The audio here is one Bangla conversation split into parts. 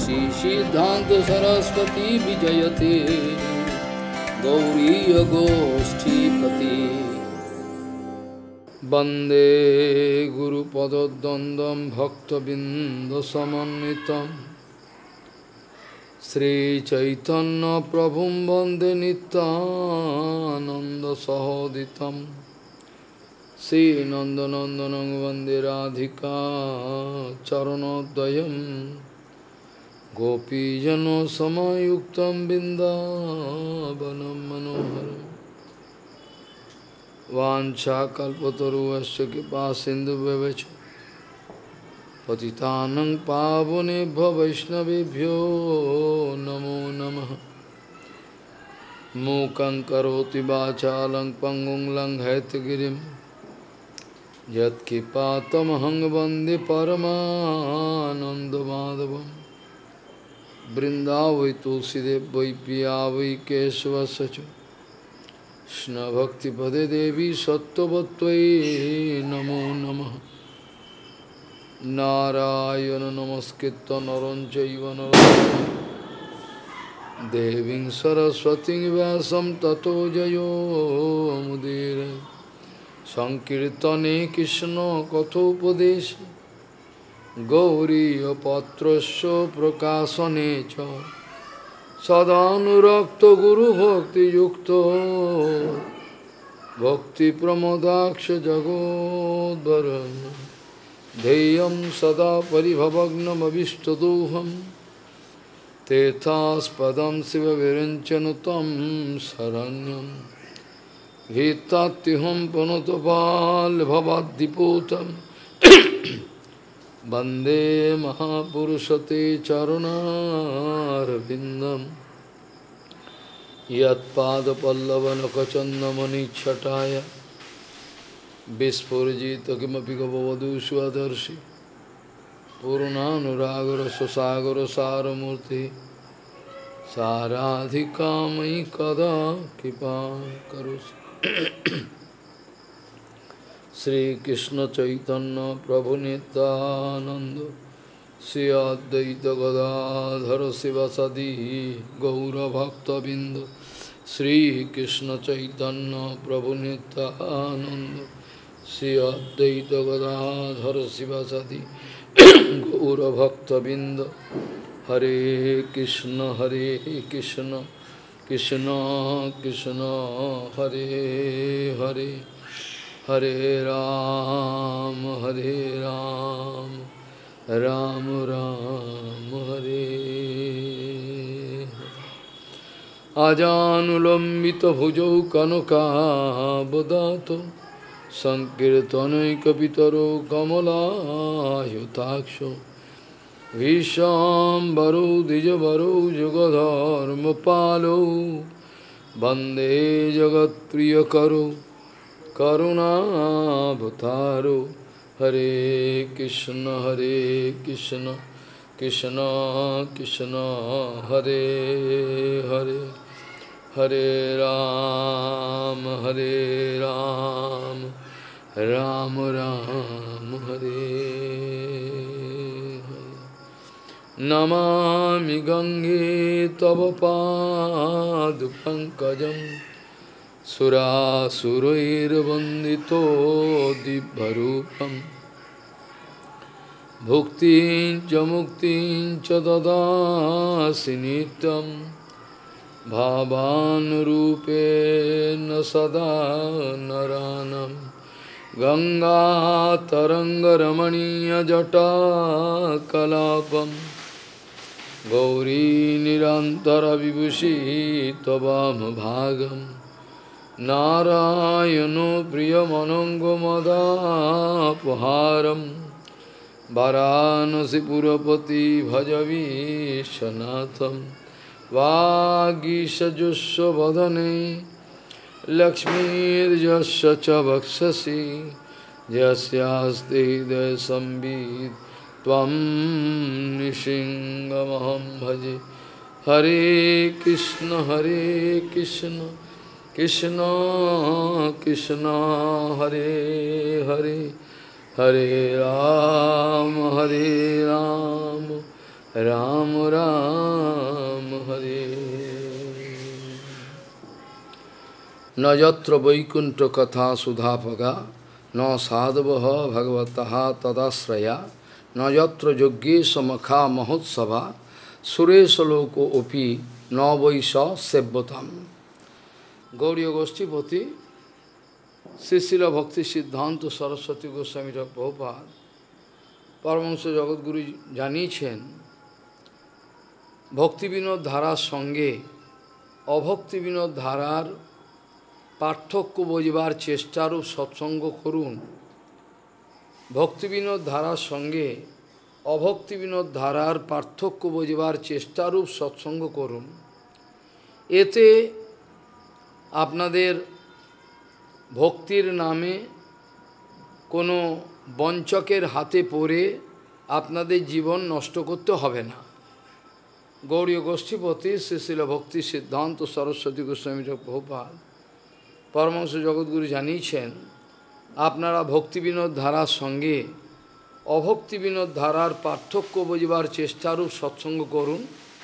श्री सिद्धांत सरस्वती विजयते गौरीय गोष्ठीपति वंदे गुरुपदद्वन्द्वं भक्तबिंदसमन्वितं श्रीचैतन्य प्रभुं वंदे नित्यानन्दसहोदितं श्रीनन्दनन्दनं वन्दे राधिका चरणोदयं गोपीजनसमायुक्तं बिन्दावनं मनोहरम् वाञ्छाकल्पतरुश्च कृपासिन्धुभ्यश्च पतितानं पावनेभ्यो वैष्णवेभ्यो नमो नमः। मूकं करोति वाचालं पङ्गुं लङ्घयितगिरिं यत्कृपातमहं वन्दे परमानन्दमाधवम्। वृन्दावै तुलसीदेव वै पिया वै केशवस्य च कृष्ण भक्तिपदे देवी सत्त्ववत्त्वयि नमो नमः। नारायण नमस्कृत्य नरं चैव नरोत्तमं देवीं सरस्वतीं व्यासं ततो जयो मुदीरये। संकीर्तने कृष्ण कथोपदेशे गौरीयपत्रस्य प्रकाशने च सदानुरक्त गुरुभक्तियुक्तो भक्तिप्रमोदाक्ष जगोद्वरुन् ध्येयं सदा परिभवग्नमभिष्टदोहं तेथास्पदं शिवविरञ्चनु तं शरण्यं भीतात्युहं पुनतपाल्भवाद्दिपूतं वन्दे महापुरुषते चरुणारविन्दम् यत्पादपल्लवनखचन्दमणिच्छटाय विस्फुरिजित किमपि गववधू स्वदर्शि पूर्णानुरागरससागर सारमूर्ति साराधिकामयि कदा कृपां करोषि। श्री कृष्ण चैतन्य प्रभु नित्यानंद श्री अद्वैत गदाधर शिवसदि गौरभक्तबिंद श्री कृष्ण चैतन्य प्रभु नित्यानंद श्री अद्वैत गदाधर शिवसदि गौरभक्तबिंद। हरे कृष्ण कृष्ण कृष्ण हरे हरे हरे राम राम राम हरे आजानुलंबित भुजौ कनकावदातो संकीर्तनैकपितरो कमलायुताक्षो विश्वाम्बरो द्विजवरो जुगधर्मपालो वन्दे जगत्प्रियकरो करुणावतारो। हरे कृष्ण कृष्ण कृष्ण हरे हरे हरे राम राम राम हरे हरे। नमामि गंगे तव पादपङ्कजं सुरासुरैर्वन्दितो दिव्यरूपं भुक्तिं च मुक्तिं च ददासि नित्यं भावानुरूपेण सदा नरानं। गङ्गातरङ्गरमणीयजटाकलापं गौरी निरन्तरविभूषी त्ववामभागं नारायणो प्रियमनङ्गमदापहारं वाराणसीपुरपति भजवीशनाथं वागीशजुष्वदने लक्ष्मीर्यस्य च वक्षसि यस्यास्ति हृदयसंवित् त्वं नृसिंहमहं भजे। हरे कृष्ण कृष्ण कृष्ण हरे हरे हरे राम राम राम न यत्र वैकुंठ कथा सुधापगा न साधव भगवतः तदाश्रया न यत्र यज्ञे समखा महोत्सवा सुरेश लोकोपि न वैष सेव्यतम। गौड़ीय गोष्ठीपति श्रीशिल भक्ति सिद्धांत सरस्वती गोस्वामी प्रभुपाद परमहंस जगद्गुरु জানিয়েছেন ভক্তি বিনোদ ধারার সঙ্গে অভক্তি বিনোদ ধারার পার্থক্য বোঝবার চেষ্টারূপ সৎসঙ্গ করুন। ভক্তি বিনোদ ধারার সঙ্গে অভক্তি বিনোদ ধারার পার্থক্য বোঝবার চেষ্টারূপ সৎসঙ্গ করুন। এতে আপনাদের ভক্তির নামে কোনো বঞ্চকের হাতে পড়ে আপনাদের জীবন নষ্ট করতে হবে না। গৌড়ীয় গোষ্ঠীপতি শ্রীশিল ভক্তি সিদ্ধান্ত সরস্বতী গোস্বামী প্রভুপাদ পরমহংস জগদ্গুরু জানিয়েছেন আপনারা ভক্তি বিনোদ ধারার সঙ্গে অভক্তি বিনোদ ধারার পার্থক্য বোঝবার চেষ্টারূপ সৎসঙ্গ করুন।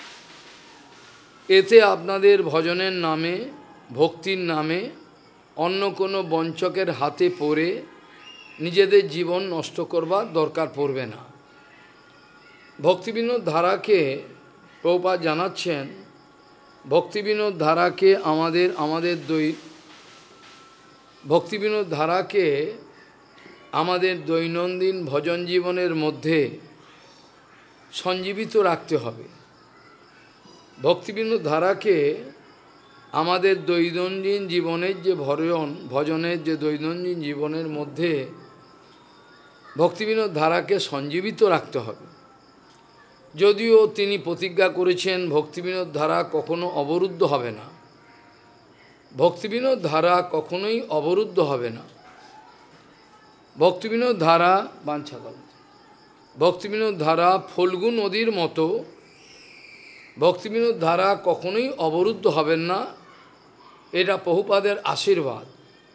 এতে আপনাদের ভজনের নামে ভক্তির নামে অন্য কোনো বঞ্চকের হাতে পড়ে নিজেদের জীবন নষ্ট করবার দরকার পড়বে না। ভক্তিবিনোদ ধারাকে প্রভুপাদ জানাচ্ছেন ভক্তিবিনোদ ধারাকে ভক্তিবিনোদ ধারাকে আমাদের দৈনন্দিন ভজন জীবনের মধ্যে সঞ্জীবিত রাখতে হবে। ভক্তিবিনোদ ধারাকে আমাদের দৈনন্দিন জীবনের যে ভজনের যে দৈনন্দিন জীবনের মধ্যে ভক্তিবিনোদ ধারাকে সঞ্জীবিত রাখতে হবে। যদিও তিনি প্রতিজ্ঞা করেছেন ভক্তিবিনোদ ধারা কখনো অবরুদ্ধ হবে না, ভক্তিবিনোদ ধারা কখনোই অবরুদ্ধ হবে না। ভক্তিবিনোদ ধারা ভক্তিবিনোদ ধারা ফল্গু নদীর মতো ভক্তিবিনোদ ধারা কখনোই অবরুদ্ধ হবেন না, এটা প্রভুপাদের আশীর্বাদ।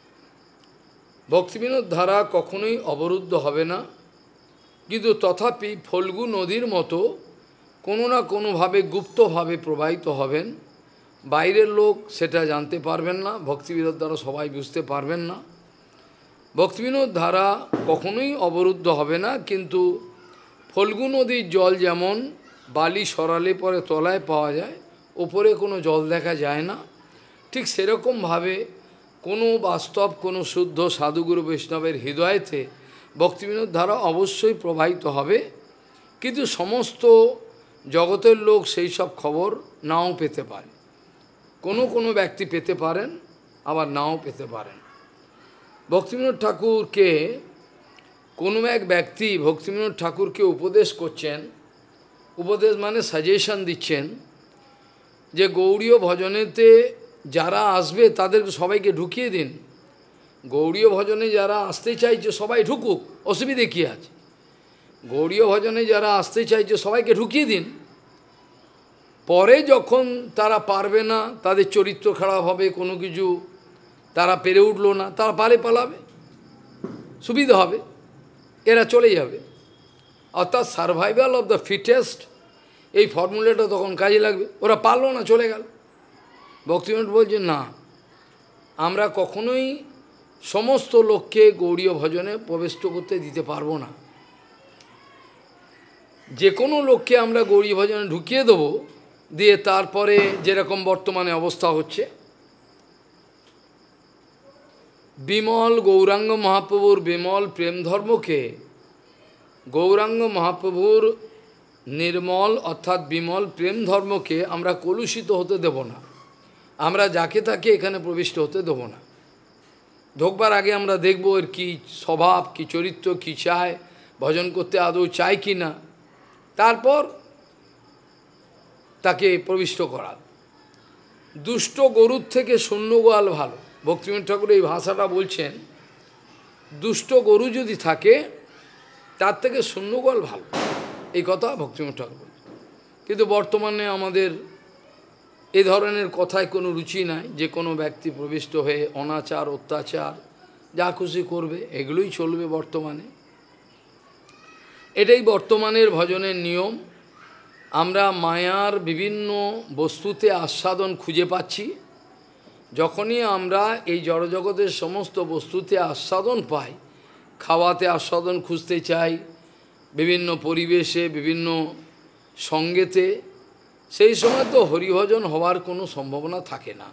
ভক্তিবিনোদ ধারা কখনোই অবরুদ্ধ হবে না, কিন্তু তথাপি ফল্গু নদীর মতো কোনো না কোনোভাবে গুপ্তভাবে প্রবাহিত হবেন। বাইরের লোক সেটা জানতে পারবেন না, ভক্তিবিনোদ ধারা সবাই বুঝতে পারবেন না। ভক্তিবিনোদ ধারা কখনোই অবরুদ্ধ হবে না, কিন্তু ফল্গু নদীর জল যেমন বালি সরালে পরে তলায় পাওয়া যায়, ওপরে কোনো জল দেখা যায় না, ঠিক সেরকমভাবে কোনো বাস্তব কোনো শুদ্ধ সাধুগুরু বৈষ্ণবের হৃদয়েতে ভক্তিবিনোদ ধারা অবশ্যই প্রবাহিত হবে। কিন্তু সমস্ত জগতের লোক সেই সব খবর নাও পেতে পারে, কোনো ব্যক্তি পেতে পারেন, আবার নাও পেতে পারেন। ভক্তিবিনোদ ঠাকুরকে কোনো এক ব্যক্তি ভক্তিবিনোদ ঠাকুরকে উপদেশ করছেন, উপদেশ মানে সাজেশন দিচ্ছেন যে গৌড়ীয় ভজনেতে যারা আসবে তাদেরকে সবাইকে ঢুকিয়ে দিন। গৌড়ীয় ভজনে যারা আসতে চাইছে সবাই ঢুকুক, অসুবিধে কী আছে? গৌড়ীয় ভজনে যারা আসতে চাইছে সবাইকে ঢুকিয়ে দিন। পরে যখন তারা পারবে না, তাদের চরিত্র খারাপ হবে, কোনো কিছু তারা পেরে উঠলো না, তারা পালাবে, সুবিধা হবে, এরা চলে যাবে। অর্থাৎ সার্ভাইভাল অফ দ্য ফিটেস্ট এই ফর্মুলাটা তখন কাজে লাগবে। ওরা পারলো না, চলে গেল। ভক্তিবিনোদ বলছে না, আমরা কখনোই সমস্ত লোককে গৌড়ীয় ভজনে প্রবেশ করতে দিতে পারবো না। যে কোনো লোককে আমরা গৌড়ীয় ভজনে ঢুকিয়ে দেবো, দিয়ে তারপরে যেরকম বর্তমানে অবস্থা হচ্ছে, বিমল গৌরাঙ্গ মহাপ্রভুর বিমল প্রেম ধর্মকে, গৌরাঙ্গ মহাপ্রভুর নির্মল অর্থাৎ বিমল প্রেম ধর্মকে আমরা কলুষিত হতে দেব না। আমরা যাকে তাকে এখানে প্রবিষ্ট হতে দেব না। ঢোকবার আগে আমরা দেখব এর কী স্বভাব, কী চরিত্র, কী চায়, ভজন করতে আদৌ চায় কি না, তারপর তাকে প্রবিষ্ট করা। দুষ্ট গরুর থেকে শূন্য গোয়াল ভালো। ভক্তিবিনোদ ঠাকুর এই ভাষাটা বলছেন, দুষ্ট গরু যদি থাকে তার থেকে শূন্য গোয়াল ভালো, এই কথা ভক্তিবিনোদ ঠাকুর বলছেন। কিন্তু বর্তমানে আমাদের এ ধরনের কথায় কোনো রুচি নাই, যে কোনো ব্যক্তি প্রবিষ্ট হয়ে অনাচার অত্যাচার যা খুশি করবে, এগুলোই চলবে বর্তমানে। এটাই বর্তমানের ভজনের নিয়ম। আমরা মায়ার বিভিন্ন বস্তুতে আস্বাদন খুঁজে পাচ্ছি, যখনই আমরা এই জড়জগতের সমস্ত বস্তুতে আস্বাদন পাই, খাওয়াতে আস্বাদন খুঁজতে চাই, বিভিন্ন পরিবেশে বিভিন্ন সঙ্গেতে, সেই সময় তো হরিভজন হওয়ার কোনো সম্ভাবনা থাকে না।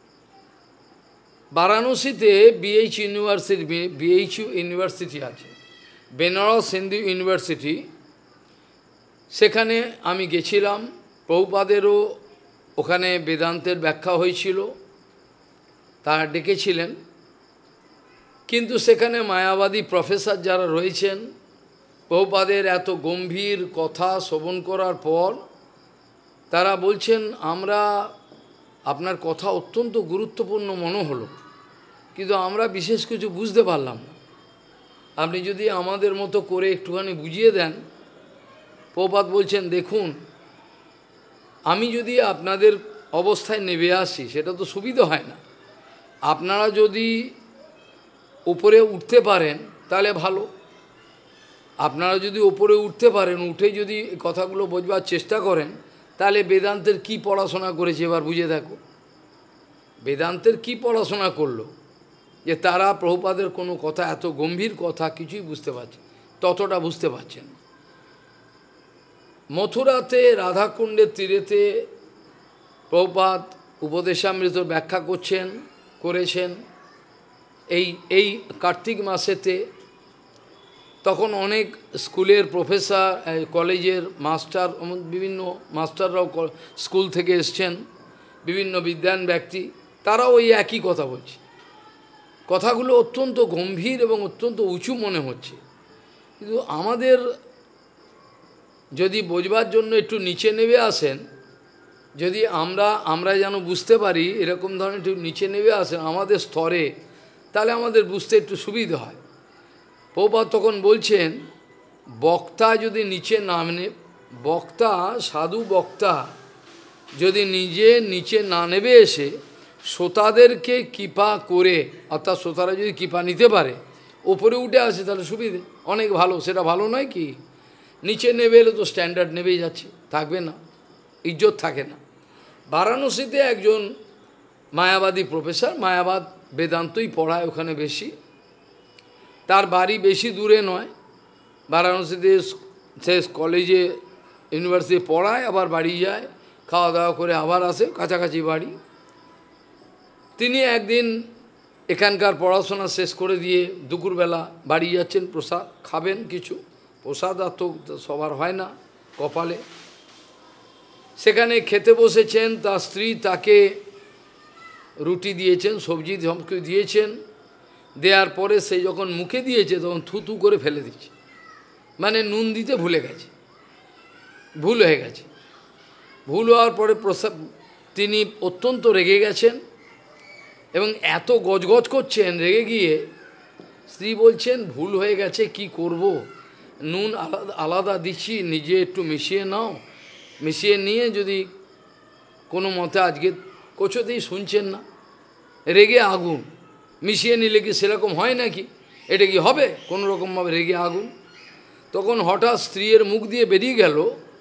বারাণসীতে বিএইচইউ ইউনিভার্সিটি আছে, বেনারস হিন্দু ইউনিভার্সিটি। সেখানে আমি গেছিলাম, প্রভুপাদেরও ওখানে বেদান্তের ব্যাখ্যা হয়েছিল, তারা ডেকেছিলেন। কিন্তু সেখানে মায়াবাদী প্রফেসর যারা রয়েছেন, প্রভুপাদের এত গম্ভীর কথা শ্রবণ করার পর তারা বলছেন, আমরা আপনার কথা অত্যন্ত গুরুত্বপূর্ণ মনে হলো, কিন্তু আমরা বিশেষ কিছু বুঝতে পারলাম না। আপনি যদি আমাদের মতো করে একটুখানি বুঝিয়ে দেন। প্রভুপাদ বলছেন, দেখুন, আমি যদি আপনাদের অবস্থায় নেমে আসি সেটা তো সুবিধা হয় না। আপনারা যদি উপরে উঠতে পারেন তাহলে ভালো। আপনারা যদি উপরে উঠতে পারেন, উঠে যদি কথাগুলো বোঝবার চেষ্টা করেন, তাহলে বেদান্তের কি পড়াশোনা করেছে এবার বুঝে দেখো। বেদান্তের কি পড়াশোনা করলো যে তারা প্রভুপাদের কোনো কথা, এত গম্ভীর কথা কিছুই বুঝতে পারছে, ততটা বুঝতে পারছেন। মথুরাতে রাধাকুণ্ডের তীরেতে প্রভুপাদ উপদেশামৃত ব্যাখ্যা করেছেন এই কার্তিক মাসেতে। তখন অনেক স্কুলের প্রফেসর, কলেজের মাস্টার, বিভিন্ন মাস্টাররাও স্কুল থেকে এসছেন, বিভিন্ন বিদ্বান ব্যক্তি, তারাও ওই একই কথা বলছে। কথাগুলো অত্যন্ত গম্ভীর এবং অত্যন্ত উঁচু মনে হচ্ছে, কিন্তু আমাদের যদি বোঝবার জন্য একটু নিচে নেমে আসেন, যদি আমরা যেন বুঝতে পারি এরকম ধরনের একটু নিচে নেমে আসেন আমাদের স্তরে, তাহলে আমাদের বুঝতে একটু সুবিধা হয়। প্রভুপাদ তখন বলছেন, বক্তা যদি নিচে নামে, বক্তা, সাধু বক্তা যদি নিচে না নেবে এসে শ্রোতাদেরকে কৃপা করে, অর্থাৎ শ্রোতারা যদি কৃপা নিতে পারে, ওপরে উঠে আসে তাহলে সুবিধে, অনেক ভালো। সেটা ভালো নয় কি? নিচে নেবে এলে তো স্ট্যান্ডার্ড নেবেই যাচ্ছে, থাকবে না, ইজ্জত থাকে না। বারাণসীতে একজন মায়াবাদী প্রফেসর, মায়াবাদ বেদান্তই পড়ায় ওখানে বেশি, তার বাড়ি বেশি দূরে নয়, বারাণসীতে সে কলেজে ইউনিভার্সিটি পড়ায়, আবার বাড়ি যায়, খাওয়া দাওয়া করে আবার আসে, কাছাকাছি বাড়ি। তিনি একদিন এখানকার পড়াশোনা শেষ করে দিয়ে দুপুরবেলা বাড়ি যাচ্ছেন, প্রসাদ খাবেন কিছু, প্রসাদ আর তো সবার হয় না কপালে। সেখানে খেতে বসেছেন, তার স্ত্রী তাকে রুটি দিয়েছেন, সবজি ধমকে দিয়েছেন, দেওয়ার পরে সে যখন মুখে দিয়েছে তখন থুতু করে ফেলে দিচ্ছে, মানে নুন দিতে ভুলে গেছে, ভুল হয়ে গেছে। ভুল হওয়ার পরে তিনি অত্যন্ত রেগে গেছেন এবং এত গজগজ করছেন, রেগে গিয়ে স্ত্রী বলছেন, ভুল হয়ে গেছে, কি করব, নুন আলাদা দিচ্ছি, নিজে একটু মিশিয়ে নাও, মিশিয়ে নিয়ে যদি কোনো মতে আজকে কোচোতেই শুনছেন না, রেগে আগুন, মিশিয়ে নিলে কি সেরকম হয় নাকি, এটা কি হবে কোনো রকমভাবে রেগে আগুন। তখন হঠাৎ স্ত্রীর মুখ দিয়ে বেরিয়ে গেল,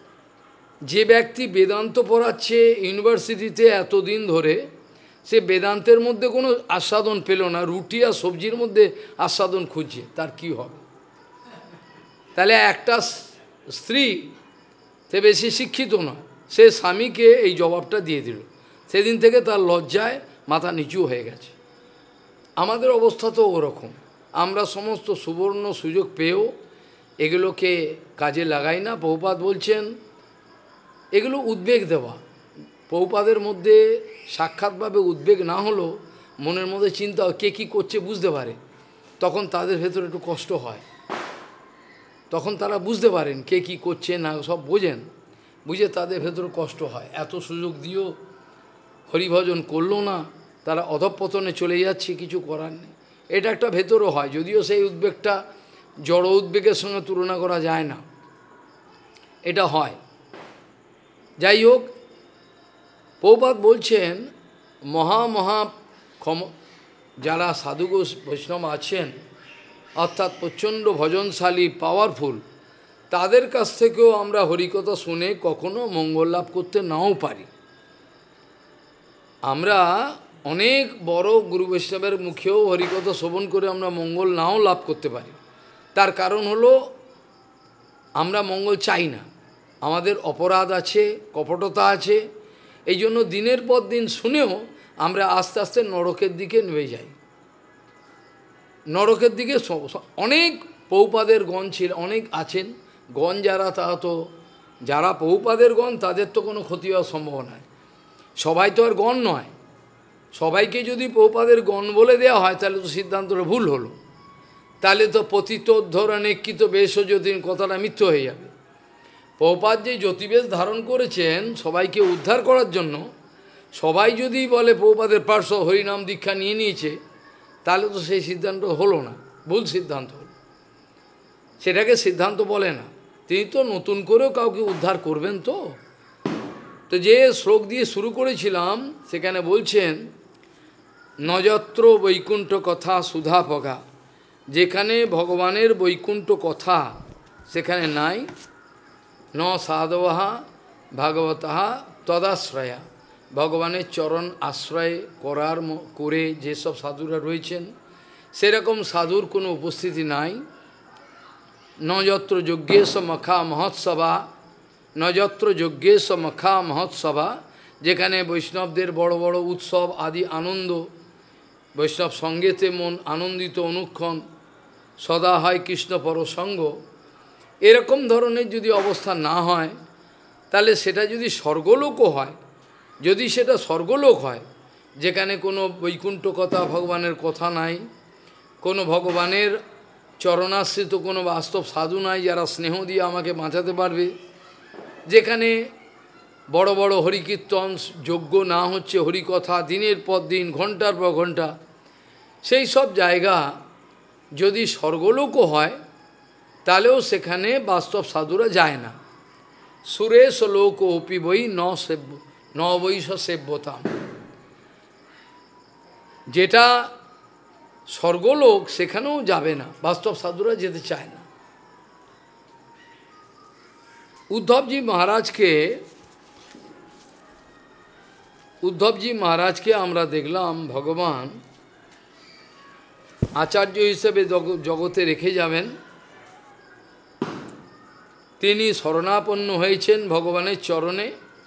যে ব্যক্তি বেদান্ত পড়াচ্ছে ইউনিভার্সিটিতে এতদিন ধরে, সে বেদান্তের মধ্যে কোনো আস্বাদন পেল না, রুটি আর সবজির মধ্যে আস্বাদন খুঁজছে, তার কি হবে? তাহলে একটা স্ত্রী, সে বেশি শিক্ষিত নয়, সে স্বামীকে এই জবাবটা দিয়ে দিল। সেদিন থেকে তার লজ্জায় মাথা নিচু হয়ে গেছে। আমাদের অবস্থা তো ওরকম, আমরা সমস্ত সুবর্ণ সুযোগ পেয়েও এগুলোকে কাজে লাগাই না। প্রভুপাদ বলছেন এগুলো উদ্বেগ দেওয়া। প্রভুপাদের মধ্যে সাক্ষাৎভাবে উদ্বেগ না হলো মনের মধ্যে চিন্তা, কে কী করছে বুঝতে পারে, তখন তাদের ভেতরে একটু কষ্ট হয়, তখন তারা বুঝতে পারেন কে কী করছে না, সব বোঝেন, বুঝে তাদের ভেতরে কষ্ট হয়। এত সুযোগ দিয়েও হরিভজন করলো না, তারা অধঃপতনে চলে যাচ্ছে, কিছু করার নেই, এটা একটা ভেতরও হয়, যদিও সেই উদ্বেগটা জড় উদ্বেগের সঙ্গে তুলনা করা যায় না, এটা হয়। যাই হোক, প্রভুপাদ বলছেন যারা সাধু বৈষ্ণব আছেন, অর্থাৎ প্রচণ্ড ভজনশালী, পাওয়ারফুল, তাদের কাছ থেকেও আমরা হরিকথা শুনে কখনো মঙ্গল লাভ করতে নাও পারি। আমরা অনেক বড় গুরু বৈষ্ণবের মুখেও হরিকথা শ্রবণ করে আমরা মঙ্গল নাও লাভ করতে পারি। তার কারণ হলো আমরা মঙ্গল চাই না, আমাদের অপরাধ আছে, কপটতা আছে, এই জন্য দিনের পর দিন শুনেও আমরা আস্তে আস্তে নরকের দিকে নেমে যাই। নরকের দিকে অনেক পৌপাদের গণ ছিল, অনেক আছেন গণ যারা, তারা তো যারা পৌপাদের গণ তাদের তো কোনো ক্ষতি হওয়ার সম্ভাবনা নয়। সবাই তো আর গণ নয়, সবাইকে যদি পৌপাদের গণ বলে দেওয়া হয় তাহলে তো সিদ্ধান্তটা ভুল হলো, তাহলে তো পতিতোদ্ধরণে কি তো বেশ জ্যোতির কথাটা মিথ্য হয়ে যাবে। পৌপাদ যে জ্যোতিবেশ ধারণ করেছেন সবাইকে উদ্ধার করার জন্য, সবাই যদি বলে পৌপাদের পার্শ্ব হরিনাম দীক্ষা নিয়ে নিয়েছে, তাহলে তো সেই সিদ্ধান্ত হলো না, ভুল সিদ্ধান্ত হলো। সেটাকে সিদ্ধান্ত বলে না, তিনি তো নতুন করেও কাউকে উদ্ধার করবেন। তো তো যে শ্লোক দিয়ে শুরু করেছিলাম সেখানে বলছেন নযত্র বৈকুণ্ঠ কথা সুধা পগা, যেখানে ভগবানের বৈকুণ্ঠ কথা সেখানে নাই, ন সাধবহা ভাগবতহা তদাশ্রয়া, ভগবানের চরণ আশ্রয় করে যেসব সাধুরা রয়েছেন সেরকম সাধুর কোনো উপস্থিতি নাই। নযত্র যজ্ঞেশ মখা মহোৎসবা, নযত্র যজ্ঞেশ মখা মহোৎসবা, যেখানে বৈষ্ণবদের বড় বড় উৎসব আদি আনন্দ, বৈষ্ণব সঙ্গেতে মন আনন্দিত অনুক্ষণ সদা হয় কৃষ্ণ পরসঙ্গ, এরকম ধরনের যদি অবস্থা না হয় তাহলে সেটা যদি স্বর্গলোকও হয়, যদি সেটা স্বর্গলোক হয় যেখানে কোনো বৈকুণ্ঠ কথা ভগবানের কথা নাই, কোনো ভগবানের চরণাশ্রিত কোনো বাস্তব সাধু নাই যারা স্নেহ দিয়ে আমাকে বাঁচাতে পারবে, যেখানে বড় বড় হরিকীর্তন যজ্ঞ না হচ্ছে, হরিকথা দিনের পর দিন ঘন্টার পর ঘন্টা, সেই সব জায়গা যদি স্বর্গলোকও হয় তাহলেও সেখানে বাস্তব সাধুরা যায় না। সুরেশ লোক অপি বই ন বৈশ সেব্যতাম, যেটা স্বর্গলোক সেখানেও যাবে না, বাস্তব সাধুরা যেতে চায় না। উদ্ধবজি মহারাজকে আমরা দেখলাম ভগবান আচার্য হিসেবে জগতে রেখে যাবেন, তিনি শরণাপন্ন হয়েছেন ভগবানের চরণে।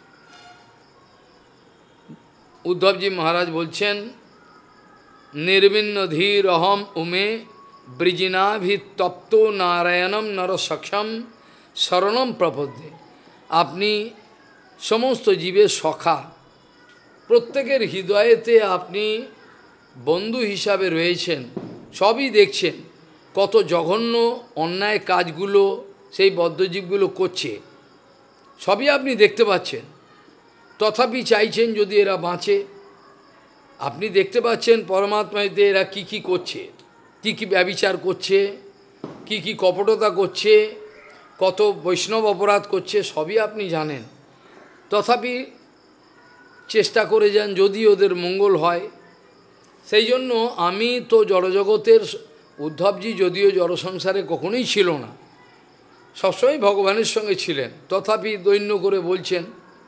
উদ্ধবজি মহারাজ বলছেন নির্বিন্ন ধীর অহম উমে বৃজিনাভিতপ্ত নারায়ণম নরসক্ষম শরণম প্রপদ্যে, আপনি সমস্ত জীবের সখা, প্রত্যেকের হৃদয়েতে আপনি বন্ধু হিসাবে রয়েছেন, সবই দেখছেন কত জঘন্য অন্যায় কাজগুলো সেই বদ্ধজীবগুলো করছে, সবই আপনি দেখতে পাচ্ছেন, তথাপি চাইছেন যদি এরা বাঁচে। আপনি দেখতে পাচ্ছেন পরমাত্মাতে এরা কি কি করছে, কি কি ব্যভিচার করছে, কি কি কপটতা করছে, কত বৈষ্ণব অপরাধ করছে, সবই আপনি জানেন, তথাপি চেষ্টা করে যান যদি ওদের মঙ্গল হয়। সেই জন্য আমি তো জড়জগতের, উদ্ধবজি যদিও জড়সংসারে কখনোই ছিল না, সবসময় ভগবানের সঙ্গে ছিলেন, তথাপি দৈন্য করে বলছেন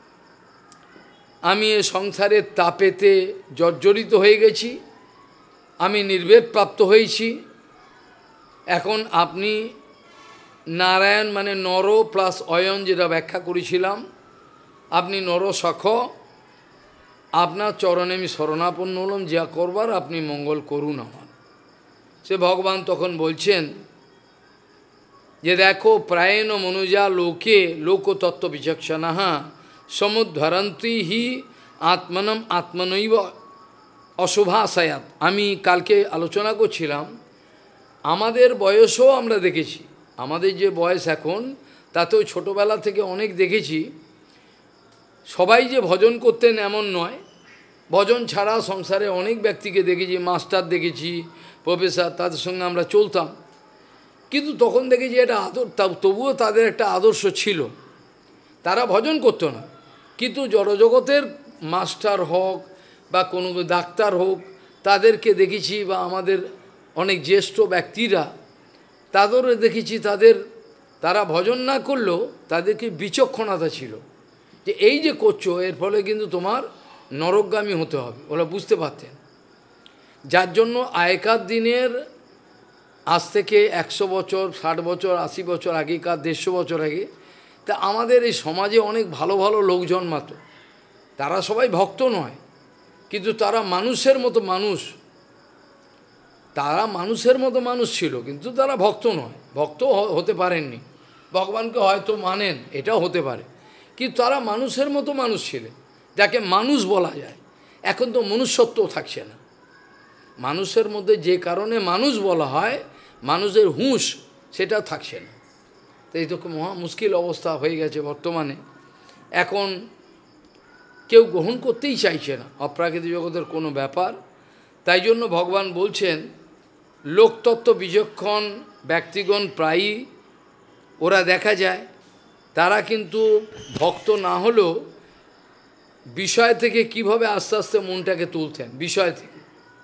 আমি এ সংসারের তাপেতে জর্জরিত হয়ে গেছি, আমি নির্বেদ প্রাপ্ত হয়েছি, এখন আপনি নারায়ণ মানে নর প্লাস অয়ন যেটা ব্যাখ্যা করেছিলাম, আপনি নর সখ, আপনার চরণে আমি শরণাপন্ন হলাম, যা করবার আপনি মঙ্গল করুন আমার। সে ভগবান তখন বলছেন যে দেখো প্রায়ণ মনুজা লোকে লোকতত্ত্ব বিচক্ষণা সমুদ্ধরন্তি হি আত্মনম আত্মনৈব অশুভাশয়াত। আমি কালকে আলোচনা করছিলাম, আমাদের বয়সও আমরা দেখেছি, আমাদের যে বয়স এখন তাতেও ছোটোবেলা থেকে অনেক দেখেছি, সবাই যে ভজন করতেন এমন নয়, ভজন ছাড়া সংসারে অনেক ব্যক্তিকে দেখেছি, মাস্টার দেখেছি, প্রফেসর, তাদের সঙ্গে আমরা চলতাম, কিন্তু তখন দেখেছি এটা তবুও তাদের একটা আদর্শ ছিল, তারা ভজন করতো না, কিন্তু জড়জগতের মাস্টার হোক বা কোনো ডাক্তার হোক তাদেরকে দেখেছি, বা আমাদের অনেক জ্যেষ্ঠ ব্যক্তিরা তাদেরও দেখেছি, তারা ভজন না করলেও তাদেরকে বিচক্ষণতা ছিল যে এই যে করছো এর ফলে কিন্তু তোমার নরকগামী হতে হবে, ওরা বুঝতে পারতেন। যার জন্য আগেকার দিনের, আজ থেকে 100 বছর, 60 বছর, 80 বছর আগেকার, 150 বছর আগে, তা আমাদের এই সমাজে অনেক ভালো ভালো লোক জন্মাতো। তারা সবাই ভক্ত নয়, কিন্তু তারা মানুষের মতো মানুষ, তারা মানুষের মতো মানুষ ছিল, কিন্তু তারা ভক্ত নয়, ভক্ত হতে পারেননি, ভগবানকে হয়তো মানেন, এটাও হতে পারে, কিন্তু তারা মানুষের মতো মানুষ ছিলেন, যাকে মানুষ বলা যায়। এখন তো মনুষ্যত্ব থাকছে না, মানুষের মধ্যে যে কারণে মানুষ বলা হয়, মানুষের হুঁশ সেটা থাকছে না। তো এই তো মহা মুশকিল অবস্থা হয়ে গেছে বর্তমানে। এখন কেউ গ্রহণ করতেই চাইছে না অপ্রাকৃতিক জগতের কোনো ব্যাপার। তাই জন্য ভগবান বলছেন, লোকতত্ত্ব বিচক্ষণ ব্যক্তিগণ প্রায়ই ওরা দেখা যায়, তারা কিন্তু ভক্ত না হলেও বিষয় থেকে কিভাবে আস্তে আস্তে মনটাকে তুলতেন, বিষয় থেকে।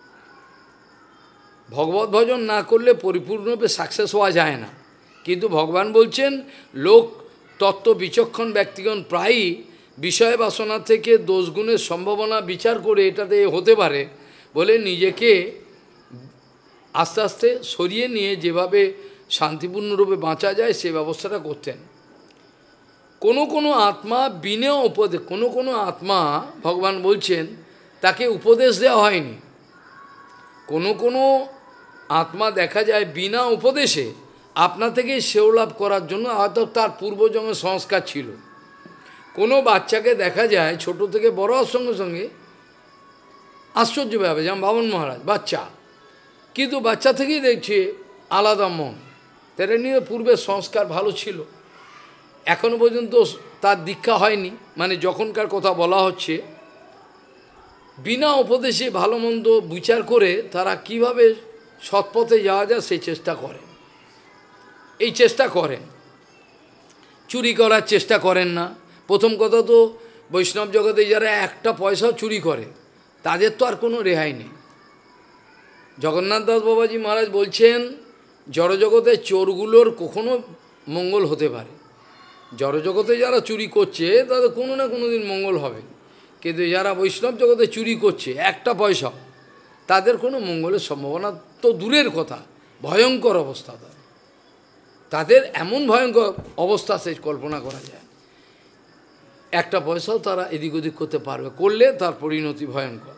ভগবত ভজন না করলে পরিপূর্ণরূপে সাকসেস হওয়া যায় না, কিন্তু ভগবান বলছেন লোক তত্ত্ব বিচক্ষণ ব্যক্তিগণ প্রায়ই বিষয় বাসনা থেকে দোষগুণের সম্ভাবনা বিচার করে এটাতে হতে পারে বলে নিজেকে আস্তে আস্তে সরিয়ে নিয়ে যেভাবে শান্তিপূর্ণরূপে বাঁচা যায় সে ব্যবস্থাটা করতেন। কোনো কোনো আত্মা বিনা উপদেশ, কোনো কোনো আত্মা ভগবান বলছেন তাকে উপদেশ দেওয়া হয়নি। কোনো কোনো আত্মা দেখা যায় বিনা উপদেশে আপনা থেকে সেও লাভ করার জন্য হয়তো তার পূর্বজন্মের সংস্কার ছিল। কোনো বাচ্চাকে দেখা যায় ছোট থেকে বড় হওয়ার সঙ্গে সঙ্গে আশ্চর্য ভাবে, যেমন বামন মহারাজ বাচ্চা, কিন্তু বাচ্চা থেকেই দেখছে আলাদা মন, তারা নিয়ে পূর্বের সংস্কার ভালো ছিল, এখনও পর্যন্ত তার দীক্ষা হয়নি। মানে যখনকার কথা বলা হচ্ছে, বিনা উপদেশে ভালো মন্দ বিচার করে তারা কিভাবে সৎপথে যাওয়া যায় সেই চেষ্টা করেন। এই চেষ্টা করেন, চুরি করার চেষ্টা করেন না। প্রথম কথা তো বৈষ্ণব জগতে যারা একটা পয়সাও চুরি করে তাদের তো আর কোনো রেহাই নেই। জগন্নাথ দাস বাবাজি মহারাজ বলছেন জড়জগতের চোরগুলোর কখনো মঙ্গল হতে পারে, জড়জগতে যারা চুরি করছে তাদের কোনো না কোনো দিন মঙ্গল হবে, কিন্তু যারা বৈষ্ণব জগতে চুরি করছে একটা পয়সা, তাদের কোনো মঙ্গলের সম্ভাবনা তো দূরের কথা, ভয়ঙ্কর অবস্থা তাদের, এমন ভয়ঙ্কর অবস্থা সে কল্পনা করা যায়। একটা পয়সাও তারা এদিক ওদিক করতে পারবে, করলে তার পরিণতি ভয়ঙ্কর।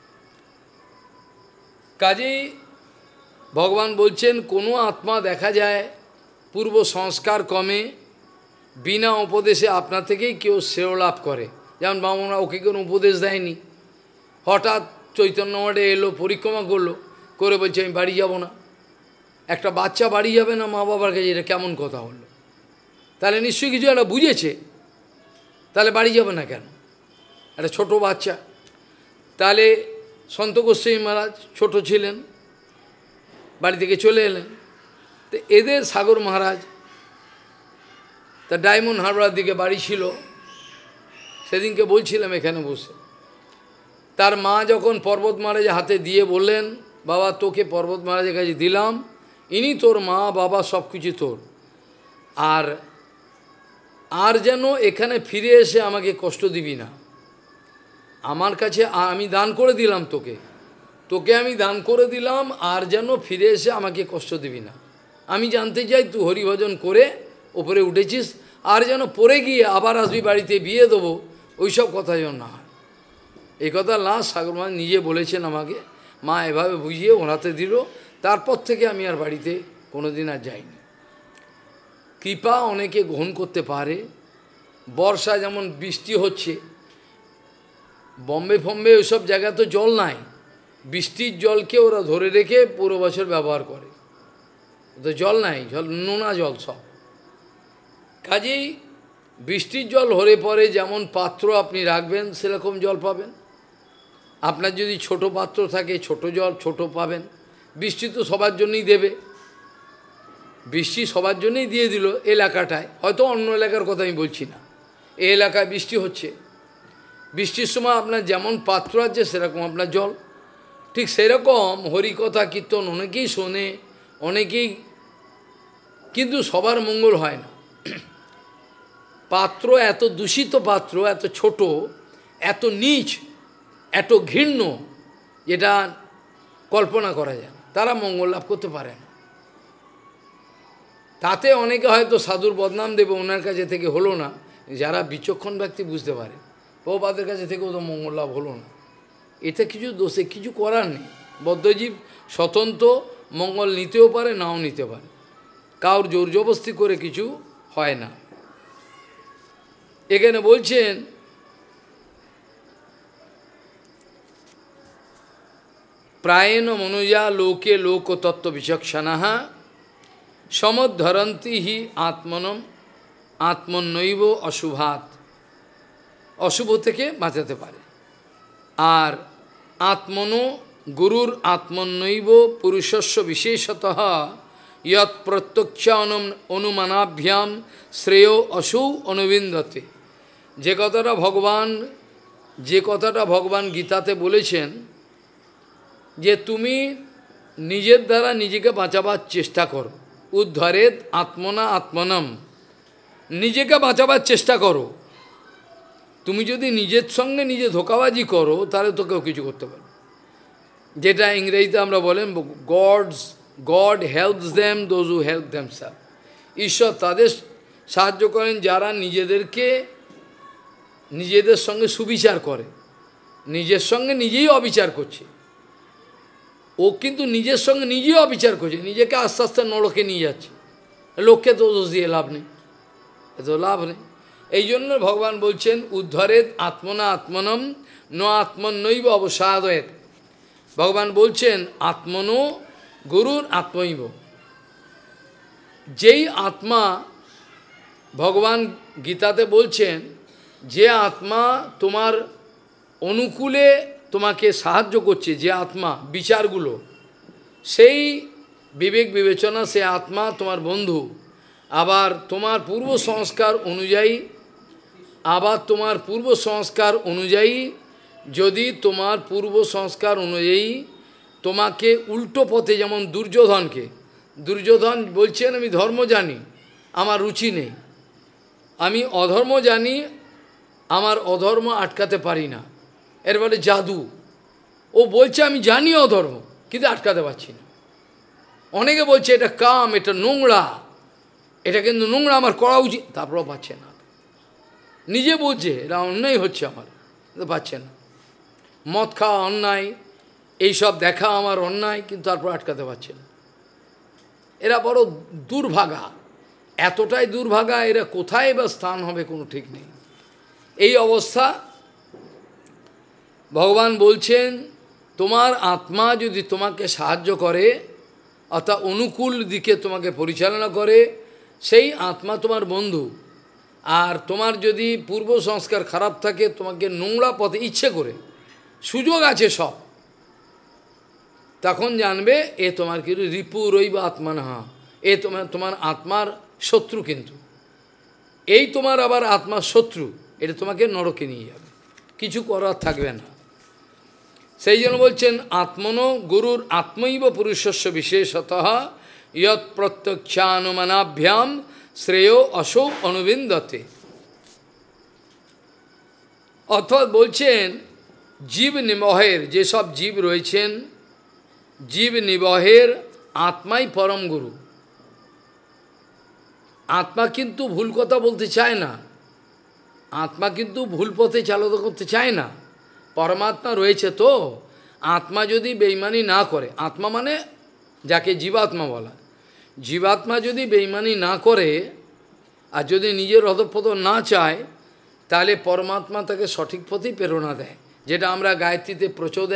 কাজেই ভগবান বলছেন কোনো আত্মা দেখা যায় পূর্ব সংস্কার কমে বিনা উপদেশে আপনা থেকেই কেউ শ্রেয় লাভ করে। যেমন বামনরা ওকে কোনো উপদেশ দেয়নি, হঠাৎ চৈতন্য মঠে এলো, পরিক্রমা করলো, করে বলছে আমি বাড়ি যাব না। একটা বাচ্চা বাড়ি যাবে না মা বাবার কাছে, এটা কেমন কথা হলো? তাহলে নিশ্চয়ই কিছু একটা বুঝেছে, তাহলে বাড়ি যাবে না কেন? একটা ছোট বাচ্চা। তাহলে সন্ত গোস্বামী মহারাজ ছোট ছিলেন, বাড়ি থেকে চলে এলেন। তো এদের সাগর মহারাজ তা ডায়মন্ড হারবার দিকে বাড়ি ছিল, সেদিনকে বলছিলাম এখানে বসে, তার মা যখন পর্বত মহারাজের হাতে দিয়ে বললেন বাবা তোকে পর্বত মহারাজের কাছে দিলাম, ইনি তোর মা বাবা সব কিছু তোর, আর যেন এখানে ফিরে এসে আমাকে কষ্ট দিবি না, আমার কাছে আমি দান করে দিলাম তোকে আমি দান করে দিলাম, আর যেন ফিরে এসে আমাকে কষ্ট দিবি না। আমি জানতে চাই তুই হরিভজন করে ওপরে উঠেছিস, আর যেন পরে গিয়ে আবার আসবি বাড়িতে বিয়ে দেবো, ওইসব কথা যেন না হয়। এই কথা লাস্ট সাগর মা নিজে বলেছেন আমাকে, মা এভাবে বুঝিয়ে ওনাতে দিল। তারপর থেকে আমি আর বাড়িতে কোনো দিন আর যাইনি। কৃপা অনেকে গ্রহণ করতে পারে। বর্ষা যেমন বৃষ্টি হচ্ছে, বম্বে ফম্বে ওইসব জায়গায় তো জল নাই, বৃষ্টির জলকে ওরা ধরে রেখে পুরো বছর ব্যবহার করে, তো জল নাই, জল নোনা জল সব। কাজেই বৃষ্টির জল হরে পরে যেমন পাত্র আপনি রাখবেন সেরকম জল পাবেন। আপনার যদি ছোট পাত্র থাকে ছোট জল ছোট পাবেন। বৃষ্টি তো সবার জন্যই দেবে, বৃষ্টি সবার জন্যই দিয়ে দিল এলাকাটায়, হয়তো অন্য এলাকার কথা আমি বলছি না, এই এলাকায় বৃষ্টি হচ্ছে, বৃষ্টির সময় আপনার যেমন পাত্র আছে সেরকম আপনার জল। ঠিক সেরকম হরিকথা কীর্তন অনেকেই শোনে, অনেকেই, কিন্তু সবার মঙ্গল হয় না। পাত্র এত দূষিত পাত্র, এত ছোট, এত নীচ, এত ঘৃণ্য যেটা কল্পনা করা যায় না, তারা মঙ্গল লাভ করতে পারে না। তাতে অনেকে হয়তো সাধুর বদনাম দেবে, ওনার কাছে থেকে হলো না। যারা বিচক্ষণ ব্যক্তি বুঝতে পারে, প্রভুপাদের কাছে থেকেও তো মঙ্গল লাভ হলো না, এতে কিছু দোষে কিছু করার নেই। বদ্ধজীব স্বতন্ত্র, মঙ্গল নিতেও পারে, নাও নিতে পারে, কাউর জোর জবস্তি করে কিছু হয় না। এখানে বলছেন প্রায়েণ মনুজা লোকে লোকতত্ত্ব বিচক্ষণাঃ সমুদ্ধরন্তি হি আত্মনম আত্মনৈব অশুভাত, অশুভ থেকে বাঁচাতে পারে। আর আত্মনো গুরুর আত্মনৈব পুরুষস্য বিশেষতঃ ইয়ৎ প্রত্যক্ষ অনুমানাভ্যাম শ্রেয় অসৌ অনুবিন্দতে। যে কথাটা ভগবান গীতাতে বলেছেন যে তুমি নিজের দ্বারা নিজেকে বাঁচাবার চেষ্টা করো, উদ্ধরেত আত্মনা আত্মনম, নিজেকে বাঁচাবার চেষ্টা করো। তুমি যদি নিজের সঙ্গে নিজে ধোঁকাবাজি করো তাহলে তো কেউ কিছু করতে পারে। যেটা ইংরেজিতে আমরা বলেন God helps them those who help themselves. ঈশ্বর তাদের সাহায্য করেন যারা নিজেদের সঙ্গে সুবিচার করে, নিজের সঙ্গে নিজেই অবিচার করছে। ও কিন্তু নিজের সঙ্গে নিজেই অবিচার করছে, নিজেকে আস্তে আস্তে নরকে নিয়ে যাচ্ছে। লোককে তো দোষ দিয়ে লাভ নেই, এত লাভ নেই। এই জন্য ভগবান বলছেন উদ্ধরেত আত্মনা আত্মনম ন আত্মনৈব অবসাদয়েত। ভগবান বলছেন আত্মনো গুরুর আত্মৈব। যেই আত্মা, ভগবান গীতাতে বলছেন যে আত্মা তোমার অনুকূলে তোমাকে সাহায্য করছে, যে আত্মা বিচারগুলো, সেই বিবেক বিবেচনা, সে আত্মা তোমার বন্ধু। আবার তোমার পূর্ব সংস্কার অনুযায়ী যদি তোমার পূর্ব সংস্কার অনুযায়ী তোমাকে উল্টো পথে, যেমন দুর্যোধন বলছেন আমি ধর্ম জানি, আমার রুচি নেই, আমি অধর্ম জানি, আমার অধর্ম আটকাতে পারি না, এর বলে জাদু। ও বলছে আমি জানি অধর্ম কিন্তু আটকাতে পারছি না। অনেকে বলছে এটা কাম, এটা নোংরা, এটা কিন্তু নোংরা, আমার করা উচিত, তারপরও পাচ্ছে না। নিজে বলছে এটা অন্যায় হচ্ছে আমার, কিন্তু পাচ্ছে না। মদ খাওয়া অন্যায়, এইসব দেখা আমার অন্যায়, কিন্তু তারপর আটকাতে পারছে না। এরা বড় দুর্ভাগা, এতটাই দুর্ভাগা, এরা কোথায় বা স্থান হবে কোনো ঠিক নেই। এই অবস্থা ভগবান বলছেন তোমার আত্মা যদি তোমাকে সাহায্য করে, অর্থাৎ অনুকূল দিকে তোমাকে পরিচালনা করে, সেই আত্মা তোমার বন্ধু। আর তোমার যদি পূর্ব সংস্কার খারাপ থাকে, তোমাকে নোংরা পথে ইচ্ছে করে, সুযোগ আছে সব, তখন জানবে এ তোমার কিন্তু রিপু রইবা আত্মানহা, এ তোমার আত্মার শত্রু। কিন্তু এই তোমার আবার আত্মার শত্রু, এটা তোমাকে নরকে নিয়ে যাবে, কিছু করার থাকবে না। সেই জন্য বলছেন আত্মনো গুরুর আত্মৈব পুরুষস্য বিশেষতঃ ইয়ৎ প্রত্যক্ষানুমানাভ্যাম শ্রেয় অসৌ অনুবিন্দতে। অর্থাৎ বলছেন জীব নিবহের, যেসব জীব রয়েছেন, জীব নিবহের আত্মাই পরম গুরু। আত্মা কিন্তু ভুল কথা বলতে চায় না, আত্মা কিন্তু ভুল পথে চালিত করতে চায় না। পরমাত্মা রয়েছে তো, আত্মা যদি বেঈমানি না করে, আত্মা মানে যাকে জীবাত্মা বলা, জীবাত্মা যদি বেঈমানি না করে আর যদি নিজের অধঃপতন না চায়, তাহলে পরমাত্মা তাকে সঠিক পথেই প্রেরণা দেয়। যেটা আমরা গায়ত্রীতে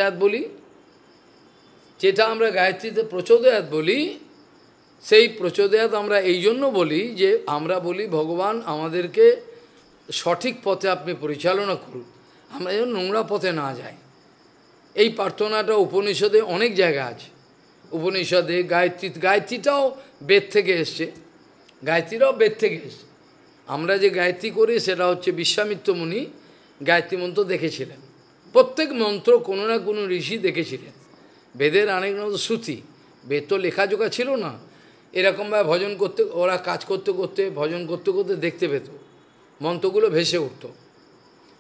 প্রচোদয়াত বলি, সেই প্রচোদয়াত আমরা এই জন্য বলি যে আমরা বলি ভগবান আমাদেরকে সঠিক পথে আপনি পরিচালনা করুন, আমরা যেন নোংরা পথে না যাই। এই প্রার্থনাটা উপনিষদে অনেক জায়গা আছে। উপনিষদে গায়ত্রীটাও বেদ থেকে এসছে, গায়ত্রীরাও বেদ থেকে এসছে। আমরা যে গায়ত্রী করি সেটা হচ্ছে বিশ্বামিত্র মুনি গায়ত্রী মন্ত্র দেখেছিলেন। প্রত্যেক মন্ত্র কোনো না কোনো ঋষি দেখেছিলেন। বেদের অনেক শ্রুতি, বেদ তো লেখাজোখা ছিল না, এরকমভাবে ভজন করতে, ওরা কাজ করতে করতে ভজন করতে করতে দেখতে পেত, মন্ত্রগুলো ভেসে উঠত।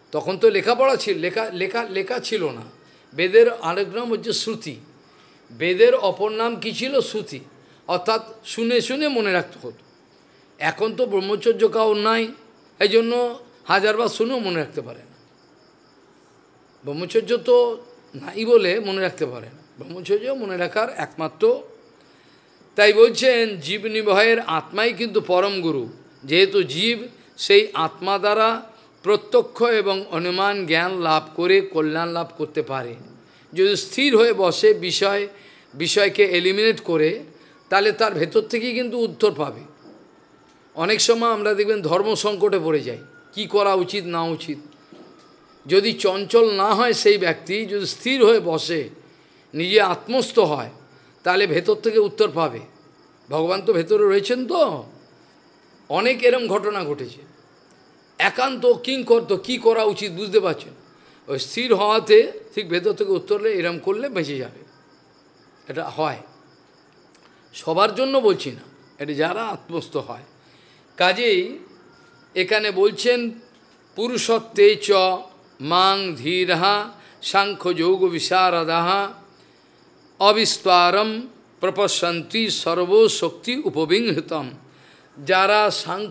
তখন তো লেখাপড়া ছিল, লেখা লেখা লেখা ছিল না। বেদের আরেক নাম হচ্ছে শ্রুতি, বেদের অপর নাম কী ছিল? শ্রুতি, অর্থাৎ শুনে শুনে মনে রাখতে হতো। এখন তো ব্রহ্মচর্য কাউ নাই, এই জন্য হাজারবার শুনেও মনে রাখতে পারে না। ব্রহ্মচর্য তো নাই বলে মনে রাখতে পারে না, ব্রহ্মচর্য মনে রাখার একমাত্র। তাই বলছেন জীব নিবহের আত্মাই কিন্তু পরম গুরু, যেহেতু জীব সেই আত্মা দ্বারা প্রত্যক্ষ এবং অনুমান জ্ঞান লাভ করে কল্যাণ লাভ করতে পারে। যদি স্থির হয়ে বসে বিষয়কে এলিমিনেট করে, তাহলে তার ভেতর থেকেই কিন্তু উত্তর পাবে। অনেক সময় আমরা দেখবেন ধর্ম সংকটে পড়ে যাই, কি করা উচিত না উচিত। যদি চঞ্চল না হয় সেই ব্যক্তি, যদি স্থির হয়ে বসে, নিজে আত্মস্থ হয়, তাহলে ভেতর থেকে উত্তর পাবে। ভগবান তো ভেতরে রয়েছেন, তো অনেক এরম ঘটনা ঘটেছে। একান্ত কিংকর্ত কী করা উচিত বুঝতে পারছেন, ওই স্থির হওয়াতে ঠিক ভেতর থেকে উত্তরলে এরম করলে বেঁচে যাবে। এটা হয়, সবার জন্য বলছি না, এটা যারা আত্মস্থ হয়। কাজেই এখানে বলছেন পুরুষত্বে চ মাং ধীরহা সাংখ্যযোগ বিশারদাহা অবিস্তারম প্রপশ্যন্তি সর্বশক্তি উপবিংহৃতম। যারা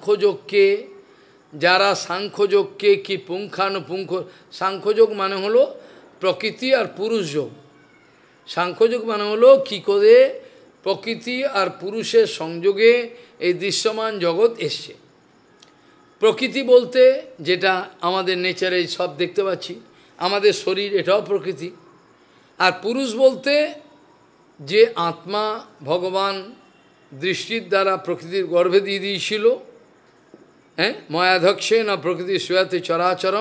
সাংখ্যযোগকে কি পুঙ্খানুপুঙ্খ, সাংখ্যযোগ মানে হলো প্রকৃতি আর পুরুষ যোগ। সাংখ্যযোগ মানে হলো কী করে প্রকৃতি আর পুরুষের সংযোগে এই দৃশ্যমান জগৎ এসছে। প্রকৃতি বলতে যেটা আমাদের নেচারে সব দেখতে পাচ্ছি, আমাদের শরীর এটাও প্রকৃতি। আর পুরুষ বলতে যে আত্মা ভগবান দৃষ্টির দ্বারা প্রকৃতির গর্ভে দিয়ে দিয়েছিল, হ্যাঁ, ময়াধ্যক্ষে না প্রকৃতি শ্রেয়াতে চরাচরম।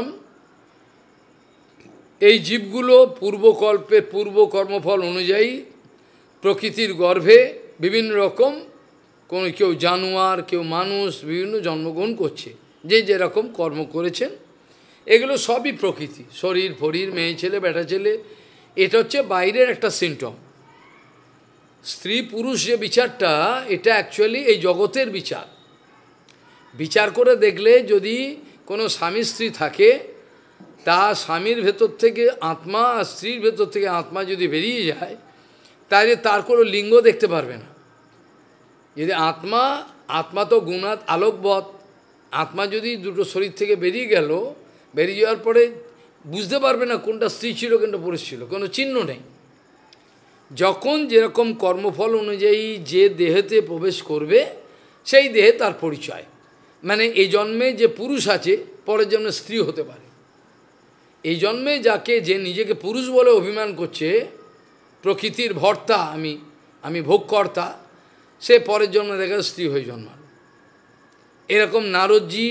এই জীবগুলো পূর্বকল্পে পূর্ব কর্মফল অনুযায়ী প্রকৃতির গর্ভে বিভিন্ন রকম, কেউ জানোয়ার, কেউ মানুষ, বিভিন্ন জন্মগ্রহণ করছে, যে যেরকম কর্ম করেছেন। এগুলো সবই প্রকৃতি, শরীর ফরীর, মেয়ে ছেলে বেটা ছেলে, এটা হচ্ছে বাইরের একটা সিমটম। স্ত্রী পুরুষ যে বিচারটা, এটা অ্যাকচুয়ালি এই জগতের বিচার। বিচার করে দেখলে যদি কোনো স্বামী স্ত্রী থাকে, তা স্বামীর ভেতর থেকে আত্মা আর স্ত্রীর ভেতর থেকে আত্মা যদি বেরিয়ে যায়, তাহলে তার কোনো লিঙ্গ দেখতে পারবে না। যদি আত্মা তো গুণাত আলোকবৎ, আত্মা যদি দুটো শরীর থেকে বেরিয়ে গেল, বেরিয়ে যাওয়ার পরে বুঝতে পারবে না কোনটা স্ত্রী ছিল কোনটা পুরুষ ছিল, কোনো চিহ্ন নেই। যখন যেরকম কর্মফল অনুযায়ী যে দেহেতে প্রবেশ করবে, সেই দেহে তার পরিচয়। মানে এই জন্মে যে পুরুষ আছে, পরের জন্মে স্ত্রী হতে পারে। এই জন্মে যে নিজেকে পুরুষ বলে অভিমান করছে, প্রকৃতির ভর্তা, আমি ভোগকর্তা, সে পরের জন্মে দেখা স্ত্রী হয়ে জন্মাল। এরকম নারদজি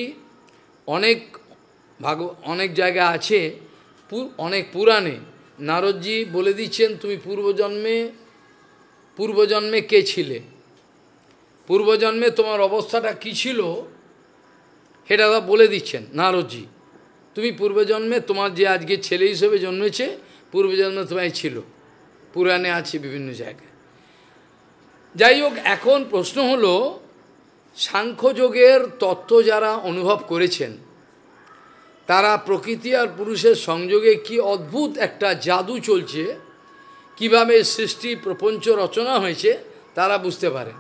অনেক জায়গায় আছে, অনেক পুরাণে নারদজি বলে দিচ্ছেন, তুমি পূর্বজন্মে কে ছিলে, পূর্বজন্মে তোমার অবস্থাটা কী ছিল, সেটা বলে দিচ্ছেন নারদজি। তুমি পূর্বজন্মে তোমার যে আজকে ছেলে হিসেবে জন্মেছে, পূর্বজন্মে তোমায় ছিল, পুরাণে আছে বিভিন্ন জায়গায়। যাই হোক, এখন প্রশ্ন হলো, সাংখ্যযোগের তত্ত্ব যারা অনুভব করেছেন, তারা প্রকৃতি আর পুরুষের সংযোগে কি অদ্ভুত একটা জাদু চলছে, কিভাবে সৃষ্টি প্রপঞ্চ রচনা হয়েছে, তারা বুঝতে পারেন।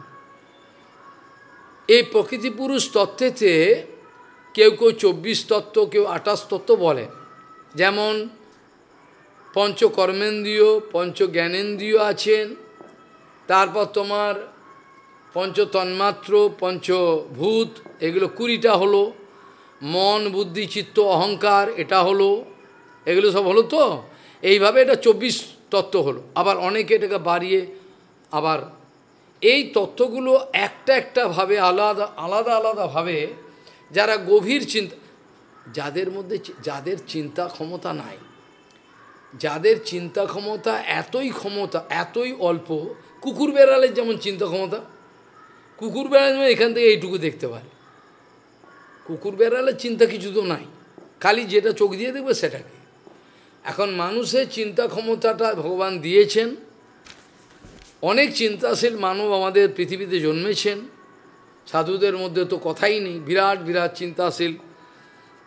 এই প্রকৃতি পুরুষ তত্ত্বেতে কেউ 24 তত্ত্ব, কেউ 28 তত্ত্ব বলে। যেমন পঞ্চকর্মেন্দ্রিয়, পঞ্চজ্ঞানেন্দ্রিয় আছেন, তারপর তোমার পঞ্চতন্মাত্র, পঞ্চভূত, এগুলো 20টা হলো, মন বুদ্ধি চিত্ত অহংকার এটা হলো, এগুলো সব হলো। তো এইভাবে এটা 24 তত্ত্ব হলো। আবার অনেকে এটাকে বাড়িয়ে, আবার এই তত্ত্বগুলো একটা ভাবে আলাদাভাবে যারা গভীর চিন্তা, যাদের চিন্তা ক্ষমতা নাই, যাদের চিন্তা ক্ষমতা এতই অল্প, কুকুর বেড়ালের যেমন চিন্তা ক্ষমতা, কুকুর বেড়াল যেমন এখান থেকে এইটুকু দেখতে পারে, কুকুর বেড়ালের চিন্তা কিছু তো নাই, খালি যেটা চোখ দিয়ে দেখবে সেটাকে। এখন মানুষের চিন্তা ক্ষমতাটা ভগবান দিয়েছেন, অনেক চিন্তাশীল মানব আমাদের পৃথিবীতে জন্মেছেন, সাধুদের মধ্যে তো কথাই নেই, বিরাট বিরাট চিন্তাশীল।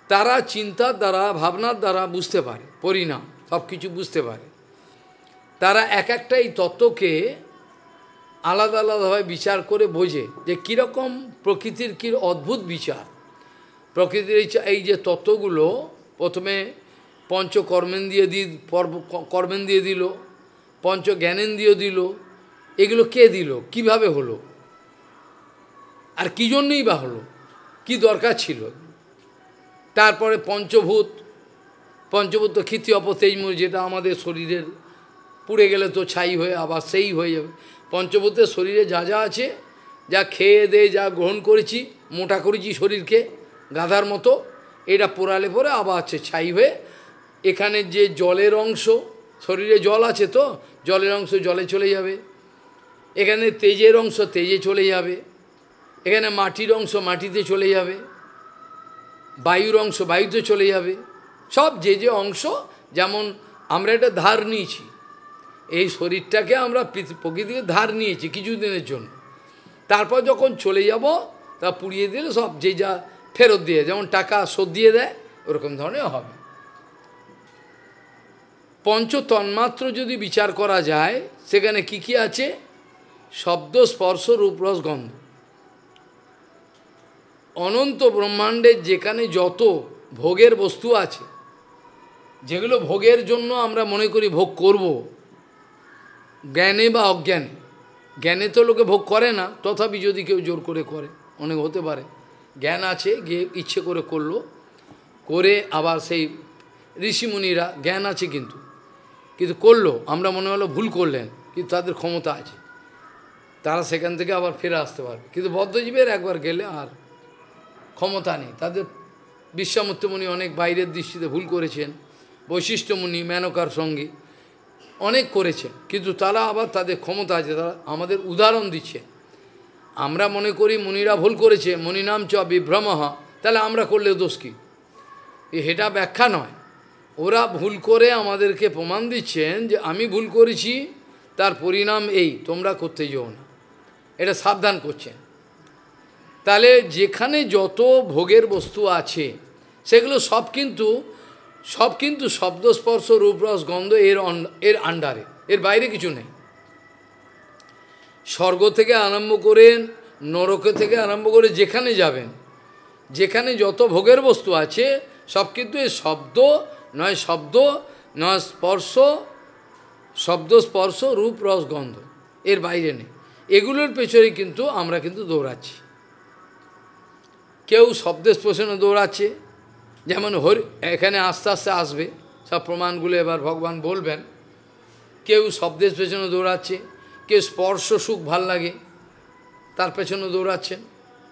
তারা চিন্তার দ্বারা ভাবনার দ্বারা বুঝতে পারে, পরিণাম সব কিছু বুঝতে পারে। তারা এক একটা এই তত্ত্বকে আলাদা আলাদাভাবে বিচার করে বোঝে যে কীরকম প্রকৃতির কী অদ্ভুত বিচার। প্রকৃতির এই যে তত্ত্বগুলো প্রথমে পঞ্চকর্মেন্দ্রিয় কর্মেন্দ্রিয় দিল, পঞ্চজ্ঞানেন্দ্রিয় দিল, এগুলো কে দিল, কিভাবে হলো, আর কী জন্যই বা হলো, কি দরকার ছিল। তারপরে পঞ্চভূত তো ক্ষিতি অপ তেজমুর, যেটা আমাদের শরীরের পুড়ে গেলে তো ছাই হয়ে আবার সেই হয়ে যাবে। পঞ্চভূতের শরীরে যা যা আছে, যা খেয়ে দিয়ে যা গ্রহণ করেছি, মোটা করেছি শরীরকে গাধার মতো, এটা পোড়ালে পরে আবার আছে ছাই হয়ে। এখানে যে জলের অংশ, শরীরে জল আছে তো জলের অংশ জলে চলে যাবে, এখানে তেজের অংশ তেজে চলে যাবে, এখানে মাটির অংশ মাটিতে চলে যাবে, বায়ুর অংশ বায়ুতে চলে যাবে। সব যে যে অংশ, যেমন আমরা এটা ধার নিয়েছি, এই শরীরটাকে আমরা প্রকৃতিকে ধার নিয়েছি কিছুদিনের জন্য, তারপর যখন চলে যাব তা পুড়িয়ে দিলে সব যে যা ফেরত দিয়ে, যেমন টাকা শোধ দিয়ে দেয় ওরকম ধরনের হবে। পঞ্চ তন্মাত্র যদি বিচার করা যায়, সেখানে কি কি আছে? শব্দ, স্পর্শ, রূপ, রস, গন্ধ। অনন্ত ব্রহ্মাণ্ডের যেখানে যত ভোগের বস্তু আছে, যেগুলো ভোগের জন্য আমরা মনে করি ভোগ করব, জ্ঞানে বা অজ্ঞানে, জ্ঞানে তো লোকে ভোগ করে না, তথাপি যদি কেউ জোর করে করে, অনেক হতে পারে জ্ঞান আছে গিয়ে ইচ্ছে করে করলো, করে আবার সেই ঋষিমুনিরা জ্ঞান আছে কিন্তু করলো, আমরা মনে হলো ভুল করলেন, কিন্তু তাদের ক্ষমতা আছে, তারা সেখান থেকে আবার ফিরে আসতে পারবে। কিন্তু বদ্ধজীবের একবার গেলে আর ক্ষমতা নেই। তাদের বিশ্বামিত্র মুনি অনেক বাইরের দৃষ্টিতে ভুল করেছেন, বৈশিষ্ট্য মুনি মেনকার সঙ্গে অনেক করেছেন, কিন্তু তারা আবার তাদের ক্ষমতা আছে, তারা আমাদের উদাহরণ দিচ্ছে। আমরা মনে করি মুনিরা ভুল করেছে, মুনিনাম চ বিভ্রমঃ, তাহলে আমরা করলে দোষ কী? এটা ব্যাখ্যা নয়, ওরা ভুল করে আমাদেরকে প্রমাণ দিচ্ছেন যে আমি ভুল করেছি, তার পরিণাম এই, তোমরা করতে যেও না, এটা সাবধান করছেন। তাহলে যেখানে যত ভোগের বস্তু আছে সেগুলো সব কিন্তু শব্দ, স্পর্শ, রূপ, রস, গন্ধ এর আন্ডারে, এর বাইরে কিছু নেই। স্বর্গ থেকে আরম্ভ করে নরক থেকে আরম্ভ করে যেখানে যাবেন, যেখানে যত ভোগের বস্তু আছে সব কিন্তু এই শব্দ নয় স্পর্শ, শব্দ, স্পর্শ, রূপ, রস, গন্ধ, এর বাইরে নেই। এগুলোর পেছনে কিন্তু আমরা কিন্তু দৌড়াচ্ছি। কেউ শব্দের পেছনে দৌড়াচ্ছে, যেমন এখানে আস্তে আস্তে আসবে সব প্রমাণগুলো, এবার ভগবান বলবেন। কেউ শব্দের পেছনে দৌড়াচ্ছে, কেউ স্পর্শ সুখ ভাল লাগে তার পেছনে দৌড়াচ্ছেন,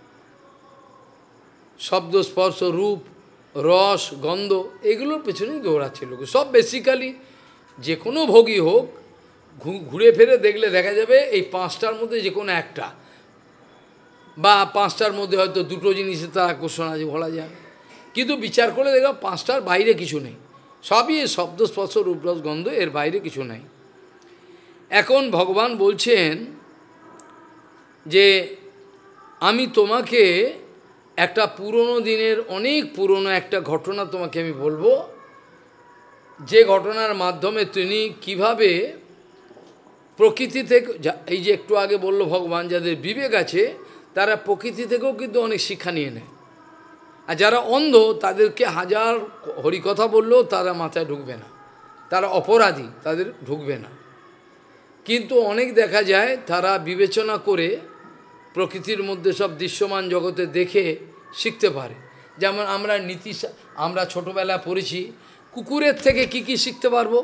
শব্দ, স্পর্শ, রূপ, রস, গন্ধ, এগুলোর পেছনেই দৌড়াচ্ছে লোক সব। বেসিক্যালি যে কোনো ভোগই হোক, ঘুরে ফিরে দেখলে দেখা যাবে এই পাঁচটার মধ্যে যে কোনো একটা, বা পাঁচটার মধ্যে হয়তো দুটো জিনিসে তার আকর্ষণ আছে বলা যায়, কিন্তু বিচার করে দেখো পাঁচটার বাইরে কিছু নেই, সবই এই শব্দ, স্পর্শ, রূপ, রস, গন্ধ, এর বাইরে কিছু নেই। এখন ভগবান বলছেন যে আমি তোমাকে একটা পুরনো দিনের, অনেক পুরনো একটা ঘটনা তোমাকে আমি বলবো, যে ঘটনার মাধ্যমে তিনি কিভাবে প্রকৃতি থেকে, এই যে একটু আগে বলল ভগবান, যাদের বিবেক আছে তারা প্রকৃতি থেকেও কিন্তু অনেক শিক্ষা নিয়ে নেয়, আর যারা অন্ধ তাদেরকে হাজার হরিকথা বললেও তারা মাথায় ঢুকবে না, তারা অপরাধী, তাদের ঢুকবে না। কিন্তু অনেক দেখা যায় তারা বিবেচনা করে প্রকৃতির মধ্যে সব দৃশ্যমান জগতে দেখে শিখতে পারে। যেমন আমরা ছোটোবেলায় পড়েছি, কুকুরের থেকে কি শিখতে পারবো?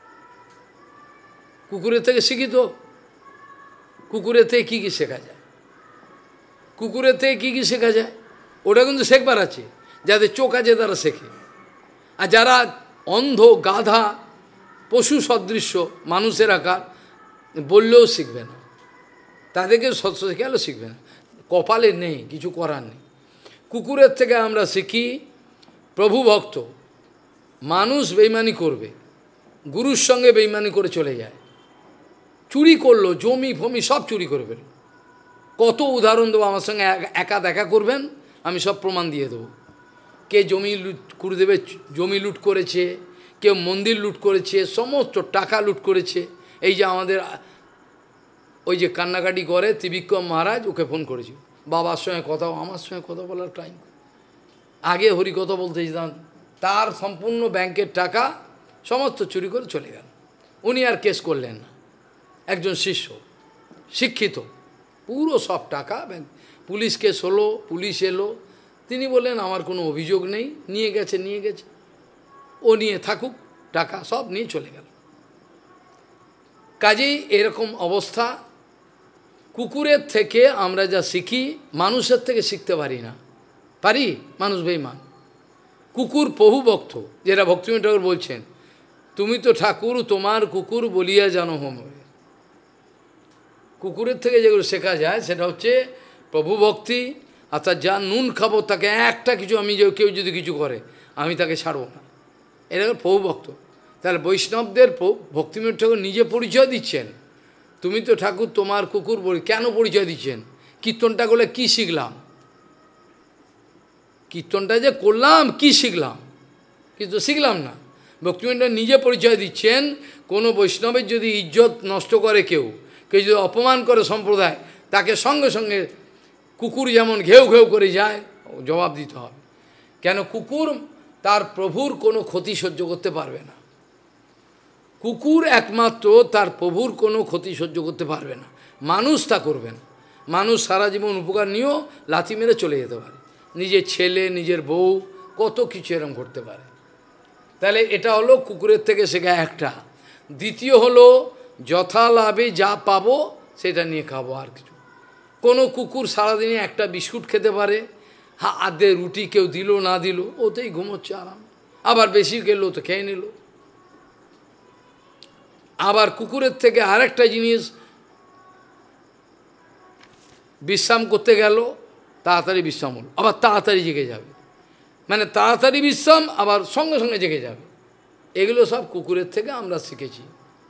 কুকুরের থেকে শিখি তো, কুকুরের থেকে কী শেখা যায়? কুকুরের থেকে কী শেখা যায়? ওটা কিন্তু শেখবার আছে, যাদের চোখ আছে তারা শেখে। আর যারা অন্ধ, গাধা, পশু সদৃশ্য, মানুষের আকার, বললেও শিখবে না, তাদেরকে সত্য শেখালেও শিখবে না, কপালে নেই, কিছু করার নেই। কুকুরের থেকে আমরা শিখি প্রভু ভক্ত। মানুষ বেইমানি করবে, গুরুর সঙ্গে বেইমানি করে চলে যায়, চুরি করলো, জমি ফমি সব চুরি করে ফেলল। কত উদাহরণ দেবো, আমার সঙ্গে একা দেখা করবেন, আমি সব প্রমাণ দিয়ে দেবো। কে জমি লুট, গুরুদেবের জমি লুট করেছে, কেউ মন্দির লুট করেছে, সমস্ত টাকা লুট করেছে। এই যে আমাদের ওই যে কান্নাকাটি করে ত্রিবিক্রম মহারাজ, ওকে ফোন করেছি, বাবার সঙ্গে কথা, আমার সঙ্গে কথা বলার টাইম, আগে হরিকথা বলতে যেতাম, তার সম্পূর্ণ ব্যাংকের টাকা সমস্ত চুরি করে চলে গেল। উনি আর কেস করলেন না, একজন শিষ্য, শিক্ষিত, পুরো সব টাকা ব্যাংক, পুলিশ কেস হলো, পুলিশ এলো, তিনি বললেন আমার কোনো অভিযোগ নেই, নিয়ে গেছে, ও নিয়ে থাকুক, টাকা সব নিয়ে চলে গেল। কাজেই এরকম অবস্থা। কুকুরের থেকে আমরা যা শিখি, মানুষের থেকে শিখতে পারি না, পারি? মানুষ বেঈমান। কুকুর প্রভু ভক্ত, যেটা ভক্তিবিনোদ ঠাকুর বলছেন, তুমি তো ঠাকুর তোমার কুকুর বলিয়া জানো হোমরে। কুকুরের থেকে যেগুলো শেখা যায় সেটা হচ্ছে প্রভু ভক্তি, অর্থাৎ যা নুন খাবো তাকে একটা কিছু, আমি কেউ যদি কিছু করে আমি তাকে ছাড়ব না, এটা প্রভু ভক্ত। তাহলে বৈষ্ণবদের ভক্তিবিনোদ ঠাকুর নিজে পরিচয় দিচ্ছেন, তুমি তো ঠাকুর তোমার কুকুর বলি। কেন পরিচয় দিচ্ছেন? কীর্তনটা করলে কী শিখলাম, কীর্তনটা যে করলাম কী শিখলাম? কিন্তু শিখলাম না। ভক্তিবিনোদ নিজে পরিচয় দিচ্ছেন, কোনো বৈষ্ণবের যদি ইজ্জত নষ্ট করে কেউ যদি অপমান করে সম্প্রদায়, তাকে সঙ্গে সঙ্গে কুকুর যেমন ঘেউ ঘেউ করে যায়, জবাব দিতে হবে। কেন? কুকুর তার প্রভুর কোনো ক্ষতি সহ্য করতে পারবে না। কুকুর একমাত্র তার প্রভুর কোনো ক্ষতি সহ্য করতে পারবে না, মানুষ তা করবেন। মানুষ সারা জীবন উপকার নিয়েও লাথি মেরে চলে যেতে পারে, নিজের ছেলে, নিজের বউ, কত কিছু এরকম করতে পারে। তাহলে এটা হলো কুকুরের থেকে শেখা একটা। দ্বিতীয় হলো যথালাভে যা পাবো সেটা নিয়ে খাবো, আর কিছু। কোনো কুকুর সারাদিনে একটা বিস্কুট খেতে পারে, আধে রুটি কেউ দিল না দিল, ওতেই ঘুমোচ্ছে আরাম, আবার বেশি গেল তো খেয়ে নিল। আবার কুকুরের থেকে আরেকটা জিনিস, বিশ্রাম করতে গেল, তাড়াতাড়ি বিশ্রাম হলো, আবার তাড়াতাড়ি জেগে যাবে, মানে তাড়াতাড়ি বিশ্রাম, আবার সঙ্গে সঙ্গে জেগে যাবে। এগুলো সব কুকুরের থেকে আমরা শিখেছি,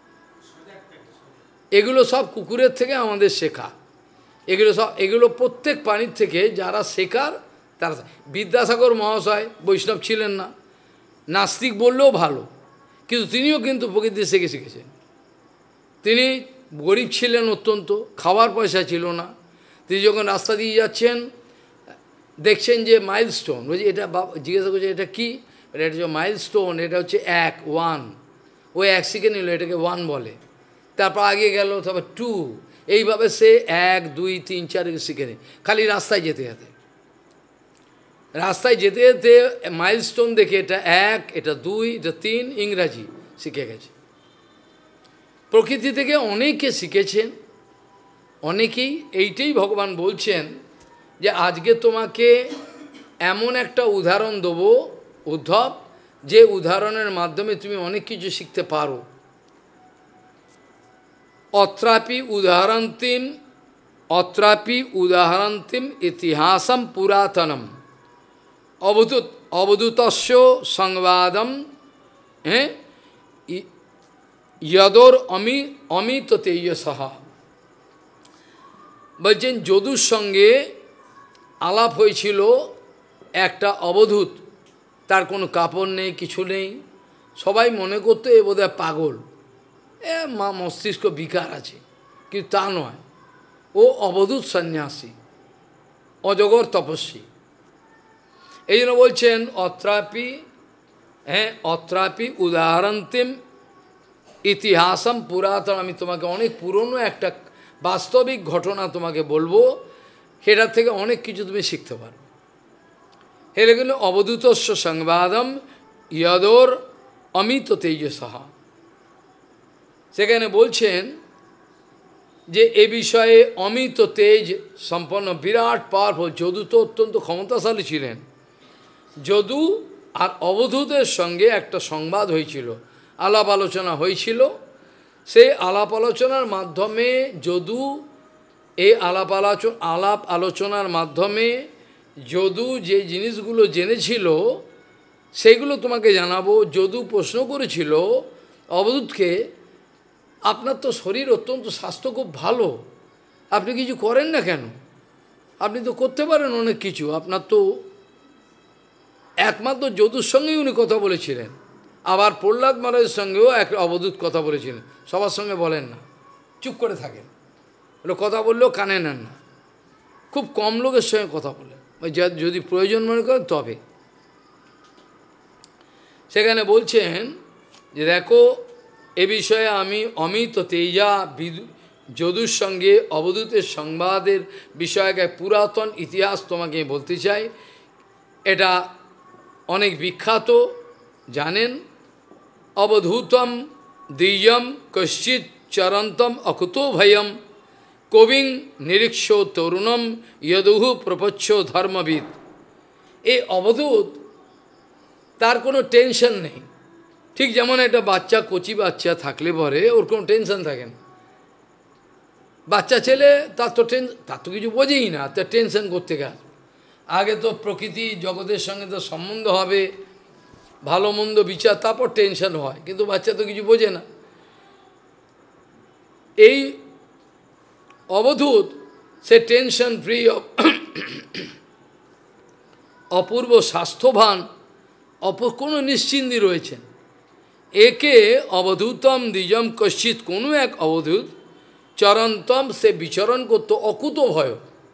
এগুলো সব কুকুরের থেকে আমাদের শেখা। এগুলো প্রত্যেক প্রাণীর থেকে যারা শেখার তারা। বিদ্যাসাগর মহাশয় বৈষ্ণব ছিলেন না, নাস্তিক বললেও ভালো, কিন্তু তিনিও কিন্তু প্রকৃতি থেকে শিখেছেন। তিনি গরিব ছিলেন অত্যন্ত, খাওয়ার পয়সা ছিল না। তিনি যখন রাস্তা দিয়ে যাচ্ছেন, দেখছেন যে মাইলস্টোন, বলছি এটা, জিজ্ঞাসা করছে এটা কি? এটা হচ্ছে মাইলস্টোন, এটা হচ্ছে 1 ও 1 শিখে নিল, এটাকে 1 বলে। তারপর আগে গেল, তারপর 2, এইভাবে সে 1, 2, 3, 4 শিখে নি, খালি রাস্তায় যেতে যেতে। রাস্তায় যেতে যেতে মাইলস্টোন দেখে এটা 1, এটা 2, এটা 3 ইংরাজি শিখে গেছে। প্রকৃতি থেকে অনেকে শিখেছেন, অনেকেই। এইটাই ভগবান বলছেন যে আজকে তোমাকে এমন একটা উদাহরণ দেবো উদ্ধব, যে উদাহরণের মাধ্যমে তুমি অনেক কিছু শিখতে পারো। অত্রাপি উদাহরন্তিম ইতিহাসম পুরাতনম অবধূতস্য সংবাদম যদোর অমিত তেজসহা। বলছেন যদুর সঙ্গে আলাপ হয়েছিল একটা অবধূত, তার কোনো কাপড় নেই, কিছু নেই, সবাই মনে করতো এ বোধহয় পাগল, মস্তিষ্ক বিকার আছে, কিন্তু তা নয়, ও অবধূত সন্ন্যাসী, অজগর তপস্বী। এই জন্য বলছেন অত্রাপি উদাহরন্তিম ইতিহাসম পুরাতন। আমি তোমাকে অনেক পুরনো একটা বাস্তবিক ঘটনা তোমাকে বলবো, সেটার থেকে অনেক কিছু তুমি শিখতে পারো। এটা কিন্তু অবধূতস্য সংবাদম যদোর অমিত তেজসহা। সেখানে বলছেন যে এ বিষয়ে অমিত তেজ সম্পন্ন, বিরাট পাওয়ারফুল। যদু তো অত্যন্ত ক্ষমতাশালী ছিলেন। যদু আর অবধূতের সঙ্গে একটা সংবাদ হয়েছিল, আলাপ আলোচনা হয়েছিল। সেই আলাপ আলোচনার মাধ্যমে যদু, এই আলাপ আলোচনার মাধ্যমে যদু যে জিনিসগুলো জেনেছিল সেগুলো তোমাকে জানাবো। যদু প্রশ্ন করেছিল অবধূতকে, আপনার তো শরীর অত্যন্ত স্বাস্থ্য খুব ভালো, আপনি কিছু করেন না কেন? আপনি তো করতে পারেন অনেক কিছু, আপনার তো একমাত্র যদুর সঙ্গেই উনি কথা বলেছিলেন, আবার প্রহ্লাদ মহারাজের সঙ্গেও এক অবধূত কথা বলেছিলেন, সবার সঙ্গে বলেন না, চুপ করে থাকেন, ওরা কথা বললেও কানে নেন না, খুব কম লোকের সঙ্গে কথা বলেন, যদি প্রয়োজন মনে করেন তবে। সেখানে বলছেন যে দেখো এ বিষয়ে আমি অমিত তেজা যদুর সঙ্গে অবধূতের সংবাদের বিষয়ে এক পুরাতন ইতিহাস তোমাকে বলতে চাই। এটা অনেক বিখ্যাত, জানেন। অবধূতম দ্বিজম কশ্চিৎ চরন্তম অকুতো ভয়ম কবিং নিরীক্ষ তরুণম যদুহু প্রপচ্ছ ধর্মবিদ। এই অবধূত, তার কোনো টেনশন নেই, ঠিক যেমন একটা বাচ্চা, কচি বাচ্চা থাকলে পরে ওর কোনো টেনশন থাকে না। বাচ্চা ছেলে তার তো কিছু বোঝেই না, তার টেনশন করতে গেছে। আগে তো প্রকৃতি জগতের সঙ্গে তো সম্বন্ধ হবে, ভালো মন্দ বিচার, তারপর টেনশন হয়, কিন্তু বাচ্চা তো কিছু বোঝে না। এই অবধূত সে টেনশন ফ্রি, অপূর্ব স্বাস্থ্যবান, কোনো নিশ্চিন্তি রয়েছেন। একে অবধূতম দ্বিজম কশ্চিৎ, কোনো এক অবধূত চরন্তম, সে বিচরণ করত অকুত ভয়,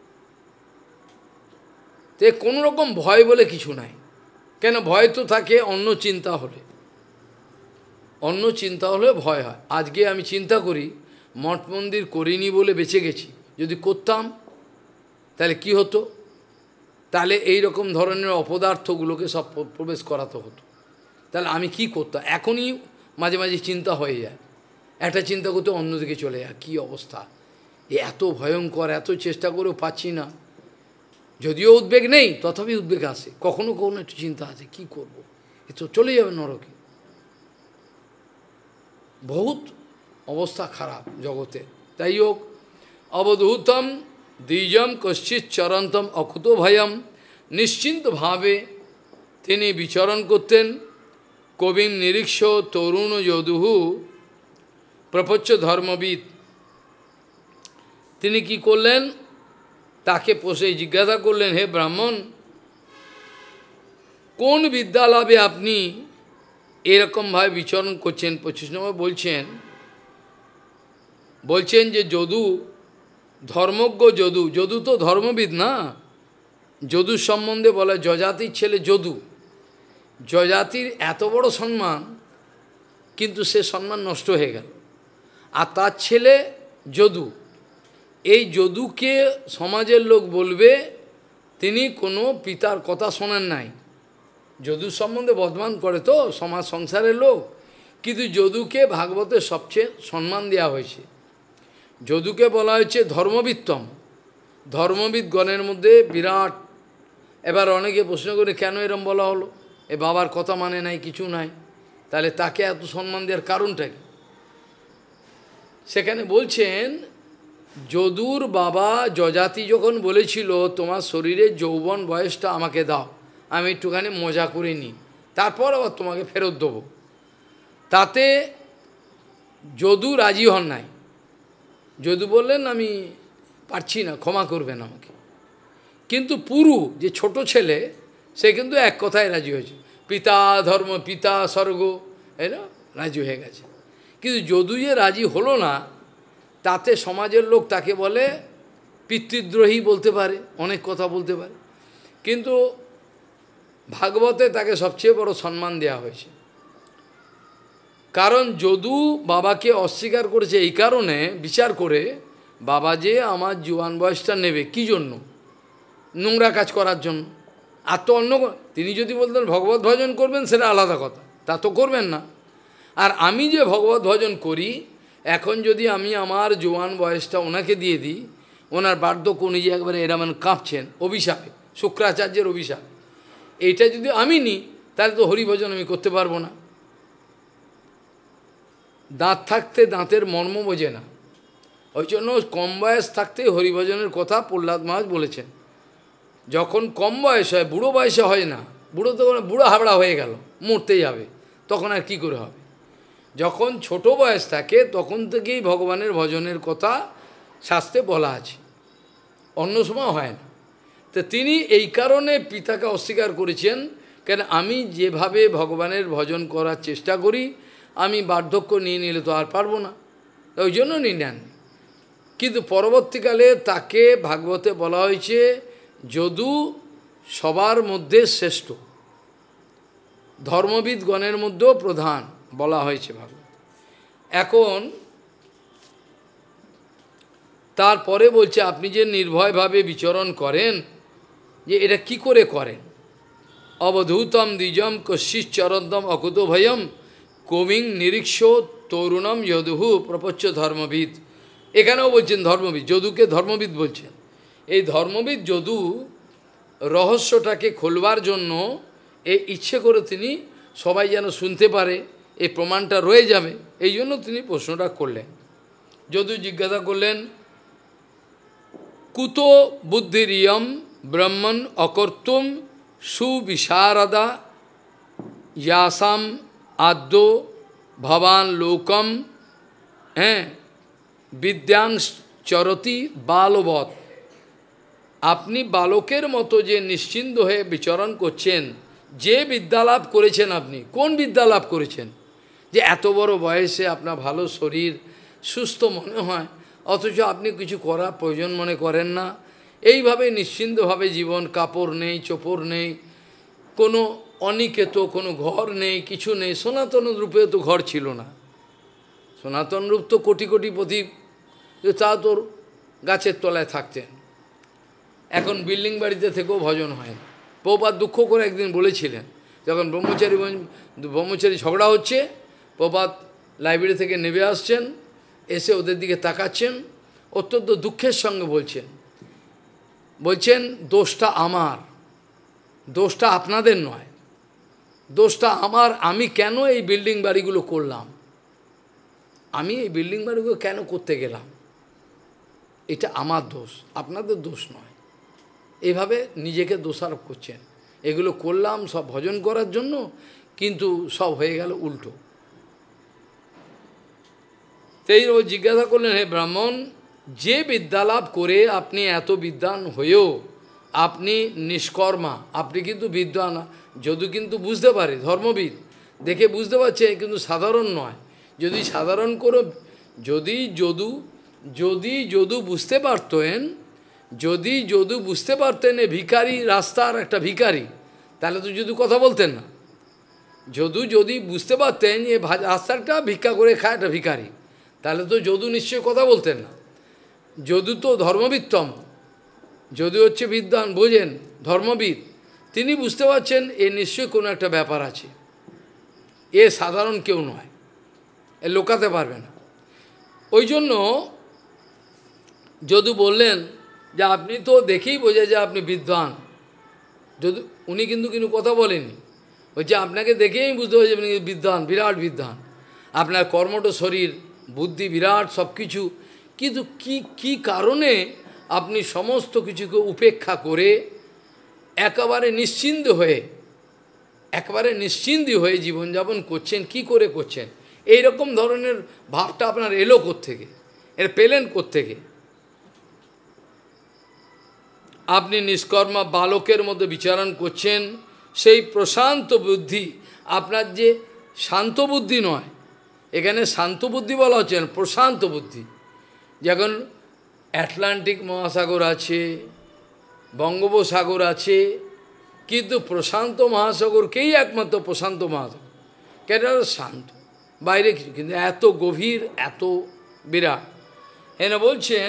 তে কোনো রকম ভয় বলে কিছু নাই। কেন ভয় তো থাকে অন্য চিন্তা হলে, অন্য চিন্তা হলে ভয় হয়। আজকে আমি চিন্তা করি মঠ মন্দির করিনি বলে বেঁচে গেছি, যদি করতাম তাহলে কি হতো, তাহলে এই রকম ধরনের অপদার্থগুলোকে সব প্রবেশ করাতে হতো, তাহলে আমি কি করতাম। এখনই মাঝে মাঝে চিন্তা হয়ে যায়, একটা চিন্তা করতে অন্যদিকে চলে যায়, কী অবস্থা, এত ভয়ঙ্কর, এত চেষ্টা করেও পাচ্ছি না। যদিও উদ্বেগ নেই, তথাপি উদ্বেগ আসে, কখনো কখনো একটু চিন্তা আছে, কি করব, এ তো চলে যাবে নরকে। বহুত অবস্থা খারাপ জগতে। তাই হোক, অবধূতম দ্বিজম কশ্চিৎ চরন্তম অকুত ভয়ম, নিশ্চিন্তভাবে তিনি বিচরণ করতেন। কবিম নিরীক্ষ তরুণ যদুহু প্রপচ্ছ ধর্মবিদ। তিনি কি করলেন, তাকে পোষে জিজ্ঞাসা করলেন, হে ব্রাহ্মণ, কোন বিদ্যালাভে আপনি এরকমভাবে বিচরণ করছেন? 25 নম্বর বলছেন যে যদু, ধর্মজ্ঞ যদু, যদু তো ধর্মবিদ না, যদুর সম্বন্ধে বলা, যজাতির ছেলে যদু, যজাতির এত বড় সম্মান, কিন্তু সে সম্মান নষ্ট হয়ে গেল। আর তার ছেলে যদু, এই যদুকে সমাজের লোক বলবে তিনি কোনো পিতার কথা শোনেন নাই। যদুর সম্বন্ধে বদনাম করে তো সমাজ সংসারের লোক, কিন্তু যদুকে ভাগবতের সবচেয়ে সম্মান দেওয়া হয়েছে। যদুকে বলা হয়েছে ধর্মবিত্তম, ধর্মবিদ গণের মধ্যে বিরাট। এবার অনেকে প্রশ্ন করে কেন এরম বলা হলো, এ বাবার কথা মানে নাই, কিছু নাই, তাহলে তাকে এত সম্মান দেওয়ার কারণটা কি? সেখানে বলছেন যদুর বাবা যজাতি যখন বলেছিল তোমার শরীরের যৌবন বয়সটা আমাকে দাও, আমি একটুখানি মজা করে নিই, তারপর আবার তোমাকে ফেরত দেবো, তাতে যদু রাজি হন নাই। যদু বললেন আমি পারছি না, ক্ষমা করবেন আমাকে। কিন্তু পুরু যে ছোট ছেলে, সে কিন্তু এক কথায় রাজি হয়েছে, পিতা ধর্ম পিতা স্বর্গ, এরা রাজি হয়ে গেছে। কিন্তু যদু যে রাজি হলো না, তাতে সমাজের লোক তাকে বলে পিতৃদ্রোহী বলতে পারে, অনেক কথা বলতে পারে, কিন্তু ভাগবতে তাকে সবচেয়ে বড় সম্মান দেওয়া হয়েছে। কারণ যদু বাবাকে অস্বীকার করেছে এই কারণে, বিচার করে বাবা যে আমার জোয়ান বয়সটা নেবে কী জন্য, নোংরা কাজ করার জন্য। আর তো অন্য, তিনি যদি বলতেন ভগবত ভজন করবেন সেটা আলাদা কথা, তা তো করবেন না। আর আমি যে ভগবত ভজন করি, এখন যদি আমি আমার জোয়ান বয়সটা ওনাকে দিয়ে দিই, ওনার বার্ধক্য অনুযায়ী একবারে এরা মানে কাঁপছেন অভিশাপে, শুক্রাচার্যের অভিশাপ, এইটা যদি আমি নিই তাহলে তো হরিভজন আমি করতে পারবো না। দাঁত থাকতে দাঁতের মর্ম বোঝে না, ওই জন্য কম বয়স থাকতেই হরিভজনের কথা প্রহ্লাদ মহারাজ বলেছেন। যখন কম বয়স হয়, বুড়ো বয়সে হয় না, বুড়ো তো বুড়ো হাবড়া হয়ে গেল, মরতে যাবে, তখন আর কি করে হবে। যখন ছোট বয়স থাকে তখন থেকেই ভগবানের ভজনের কথা শাস্ত্রে বলা আছে, অন্য সময় হয় না। তো তিনি এই কারণে পিতাকে অস্বীকার করেছেন, কেন আমি যেভাবে ভগবানের ভজন করার চেষ্টা করি, আমি বার্ধক্য নিয়ে নিলে তো আর পারবো না, ওই জন্য নিয়ে নেন। কিন্তু পরবর্তীকালে তাকে ভাগবতে বলা হয়েছে যদু সবার মধ্যে শ্রেষ্ঠ, ধর্মবিদগণের মধ্যেও প্রধান বলা হয়েছে ভাগবত। এখন তারপরে বলছে আপনি যে নির্ভয়ভাবে বিচরণ করেন, যে এটা কি করে করেন? অবধূতম দ্বিজম কশিস চরন্তম অকুত ভয়ম কবিং নিরীক্ষ তরুণম যদুহু প্রপচ্চ ধর্মবিদ। এখানেও বলছেন ধর্মবিদ, যদুকে ধর্মবিদ বলছেন। এই ধর্মবিদ যদু রহস্যটাকে খোলবার জন্য এই ইচ্ছে করে তিনি সবাই যেন শুনতে পারে, এই প্রমাণটা রয়ে যাবে, এই জন্য তিনি প্রশ্নটা করলেন। যদু জিজ্ঞাসা করলেন, কুত বুদ্ধিরিয়ম ব্রহ্মণ অকর্তুম সুবিশারদা ইয়াসাম আদ্য ভবান লোকম বিদ্যাংশ চরতি বালবৎ। আপনি বালকের মতো যে নিশ্চিন্ত হয়ে বিচরণ করছেন, যে বিদ্যালাভ করেছেন, আপনি কোন বিদ্যালাভ করেছেন যে এত বড় বয়সে আপনার ভালো শরীর, সুস্থ মনে হয়, অথচ আপনি কিছু করার প্রয়োজন মনে করেন না, এইভাবে নিশ্চিন্তভাবে জীবন, কাপড় নেই, চোপড় নেই, কোনো অনিকেত, কোনো ঘর নেই, কিছু নেই। সনাতন রূপেও তো ঘর ছিল না, সনাতন রূপ তো কোটি কোটি পথি, তা তোর গাছের তলায় থাকতেন। এখন বিল্ডিং বাড়িতে থেকেও ভজন হয় না। প্রভুপাদ দুঃখ করে একদিন বলেছিলেন, যখন ব্রহ্মচারী ঝগড়া হচ্ছে, প্রভুপাদ লাইব্রেরি থেকে নেমে আসছেন, এসে ওদের দিকে তাকাচ্ছেন, অত্যন্ত দুঃখের সঙ্গে বলছেন দোষটা আমার, দোষটা আপনাদের নয়, দোষটা আমার। আমি কেন এই বিল্ডিং বাড়িগুলো করলাম, আমি এই বিল্ডিং বাড়িগুলো কেন করতে গেলাম, এটা আমার দোষ, আপনাদের দোষ নয়। এইভাবে নিজেকে দোষারোপ করছেন, এগুলো করলাম সব ভজন করার জন্য, কিন্তু সব হয়ে গেল উল্টো। তাই ও জিজ্ঞাসা করলেন, হে ব্রাহ্মণ, যে বিদ্যালাভ করে আপনি এত বিদ্বান হয়েও আপনি নিষ্কর্মা, আপনি কিন্তু বিদ্বান, যদু কিন্তু বুঝতে পারে, ধর্মবিদ দেখে বুঝতে পারছে, কিন্তু সাধারণ নয়। যদি সাধারণ করে, যদি যদু বুঝতে পারতেন, যদি যদু বুঝতে পারতেন এ ভিখারি, রাস্তার একটা ভিখারি, তাহলে তো যদু কথা বলতেন না। যদি বুঝতে পারতেন এ রাস্তাটা ভিক্ষা করে খায় একটা ভিখারি, তাহলে তো যদু নিশ্চয়ই কথা বলতেন না। যদু তো ধর্মবিদতম, যদু হচ্ছে বিদ্বান, বোঝেন, ধর্মবিদ, তিনি বুঝতে পারছেন এ নিশ্চয়ই কোনো একটা ব্যাপার আছে, এ সাধারণ কেউ নয়, এ লোকাতে পারবে না। ওই জন্য যদু বললেন যে আপনি তো দেখেই বোঝা যায় আপনি বিদ্বান। যদু উনি কিন্তু কথা বলেননি, বলছে আপনাকে দেখেই বুঝতে পারছি আপনি বিদ্বান, বিরাট বিদ্বান, আপনার কর্মঠ শরীর, বুদ্ধি বিরাট সব কিছু, কিন্তু কি কারণে আপনি সমস্ত কিছুকে উপেক্ষা করে একেবারে নিশ্চিন্ত হয়ে জীবনযাপন করছেন, কি করে করছেন? এই রকম ধরনের ভাবটা আপনার এলো কোত্থেকে, এর পেলেন কোত্থেকে? আপনি নিষ্কর্মা বালকের মধ্যে বিচারণ করছেন, সেই প্রশান্ত বুদ্ধি, আপনার যে শান্ত বুদ্ধি নয়, এখানে শান্ত বুদ্ধি বলা হচ্ছে না, প্রশান্ত বুদ্ধি। যখন আটলান্টিক মহাসাগর আছে, বঙ্গোপসাগর আছে, কিন্তু প্রশান্ত মহাসাগরকেই একমাত্র প্রশান্ত মহাসাগর, কেন? শান্ত, বাইরে কিছু, কিন্তু এত গভীর, এত বিরাট। এনে বলছেন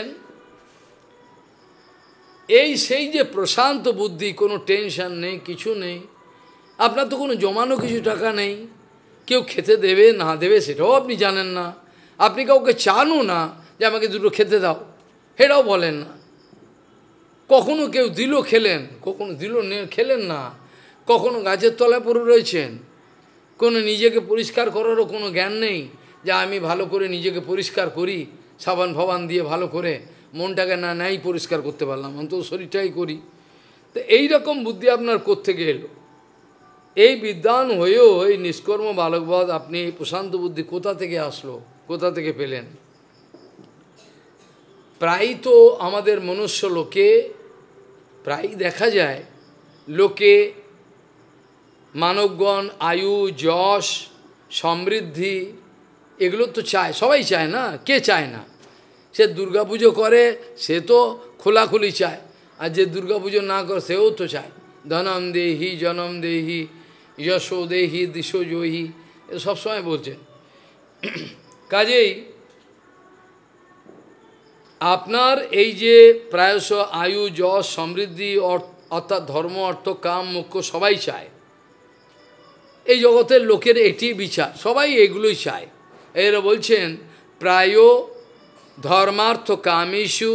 সেই যে প্রশান্ত বুদ্ধি, কোনো টেনশন নেই, কিছু নেই, আপনার তো কোনো জমানো কিছু টাকা নেই, কেউ খেতে দেবে না দেবে সেটাও আপনি জানেন না, আপনি কাউকে চানও না যে আমাকে দুটো খেতে দাও, সেটাও বলেন না, কখনো কেউ দিল খেলেন, কখনো দিল খেলেন না, কখনো গাছের তলায় পড়ে রয়েছেন, কোনো নিজেকে পরিষ্কার করারও কোনো জ্ঞান নেই যে আমি ভালো করে নিজেকে পরিষ্কার করি, সাবান ফাবান দিয়ে ভালো করে মনটাকে নাই পরিষ্কার করতে পারলাম, অন্তত শরীরটাই করি। তো এইরকম বুদ্ধি আপনার কোত্থেকে এলো? এই বিদ্বান হয়েও এই নিষ্কর্ম বালকবধ আপনি এই প্রশান্ত বুদ্ধি কোথা থেকে আসলো, কোথা থেকে পেলেন? প্রায়ই তো আমাদের মনুষ্য লোকে প্রায়ই দেখা যায়, লোকে মানবগণ আয়ু যশ সমৃদ্ধি এগুলো তো চায়, সবাই চায় না, কে চায় না? সে দুর্গাপুজো করে সে তো খোলাখুলি চায়, আর যে দুর্গাপুজো না করে সেও তো চায় ধনম দেহি জনম দেহি যশো দেহি দিশো জয়ী, এ সবসময় বলছে। কাজেই আপনার এই যে প্রায়শ আয়ু যশ সমৃদ্ধি অর্থাৎ ধর্ম অর্থ কাম মোক্ষ সবাই চায়, এই জগতের লোকের এটি বিচার, সবাই এগুলোই চায়। এরা বলছেন প্রায় ধর্মার্থ কামেষু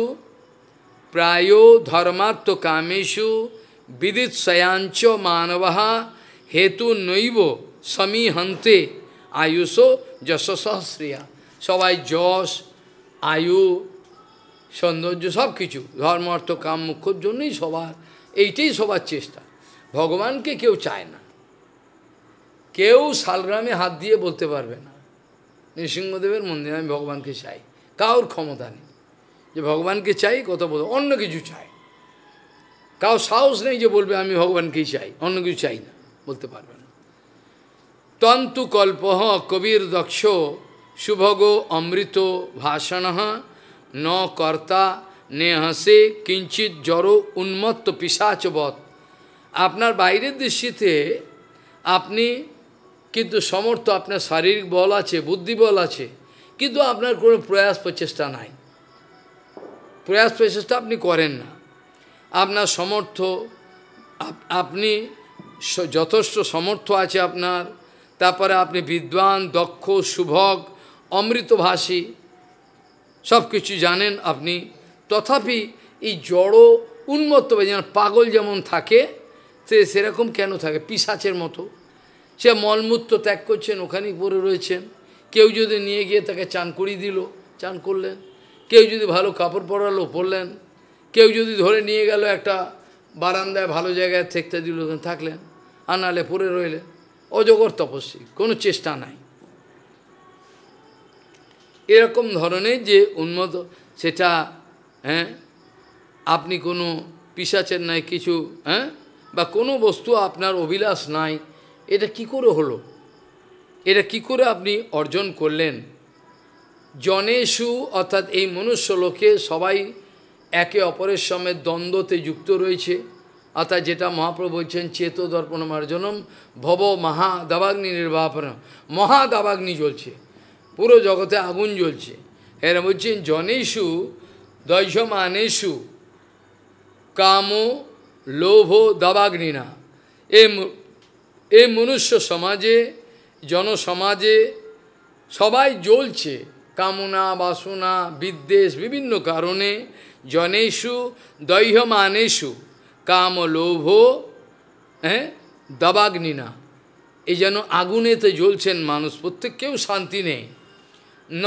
বিদিৎসয়াঞ্চ মানবঃ হেতু নৈব সমীহন্তে আয়ুষো যশসহস্রিয়া। সবাই যশ আয়ু সৌন্দর্য সব কিছু ধর্ম অর্থ কাম মোক্ষর জন্যই সবার, এইটাই সবার চেষ্টা। ভগবানকে কেউ চায় না, কেউ শালগ্রামে হাত দিয়ে বলতে পারবে না নৃসিংহদেবের মন্দিরে আমি ভগবানকে চাই, কারোর ক্ষমতা নেই যে ভগবানকে চাই, কথা বলতে অন্য কিছু চাই, কারো সাহস নেই যে বলবে আমি ভগবানকেই চাই, অন্য কিছু চাই না, বলতে পারবে না। তন্তু কল্প কবির দক্ষ শুভগ অমৃত ভাষণ ন কর্তা নেহসে কিঞ্চিত জড় উন্মত্ত পিশাচবৎ। আপনার বাইরের দৃষ্টিতে আপনি কিন্তু সমর্থ, আপনার শারীরিক বল আছে, বুদ্ধি বল আছে, কিন্তু আপনার কোনো প্রয়াস প্রচেষ্টা নাই, প্রয়াস প্রচেষ্টা আপনি করেন না। আপনার সমর্থ, আপনি যথেষ্ট সমর্থ আছে আপনার, তারপরে আপনি বিদ্বান দক্ষ শুভগ অমৃতভাষী সব কিছু জানেন আপনি, তথাপি এই জড় উন্মত্ত যেমন পাগল যেমন থাকে সেরকম কেন থাকে, পিশাচের মতো। সে মলমূত্র ত্যাগ করছেন, ওখানেই পড়ে রয়েছেন। কেউ যদি নিয়ে গিয়ে তাকে চান করিয়ে দিল, চান করলেন, কেউ যদি ভালো কাপড় পরালো পরলেন, কেউ যদি ধরে নিয়ে গেল একটা বারান্দায় ভালো জায়গায় থাকতে দিল, থাকলেন, আর নাহলে পড়ে রইলেন। অজগর তপস্বী, কোনো চেষ্টা নাই। এরকম ধরনের যে উন্মত সেটা, আপনি কোনো পিশাচের নাই কিছু, বা কোনো বস্তু আপনার অভিলাষ নাই, এটা কি করে হলো? এটা কি করে আপনি অর্জন করলেন? জনেষু অর্থাৎ এই মনুষ্য লোকে সবাই একে অপরের সঙ্গে দ্বন্দ্বতে যুক্ত রয়েছে, অর্থাৎ যেটা মহাপ্রভু বলছেন চেত দর্পণ মার্জনম ভব মহা দাবাগ্নি নির্বাপনম, মহা দাবাগ্নি জ্বলছে, পুরো জগতে আগুন জ্বলছে। এরা বলছেন জনেষু দৈহমানেষু কাম লোভ দাবাগ্নিনা। এই মনুষ্য সমাজে জনসমাজে সবাই জ্বলছে কামনা বাসনা বিদ্বেষ বিভিন্ন কারণে। জনেষু দৈহমানেষু কাম লোভ দাবাগ্নিনা, এই যেন আগুনেতে জ্বলছেন মানুষ, প্রত্যেক কেউ শান্তি নেই। ন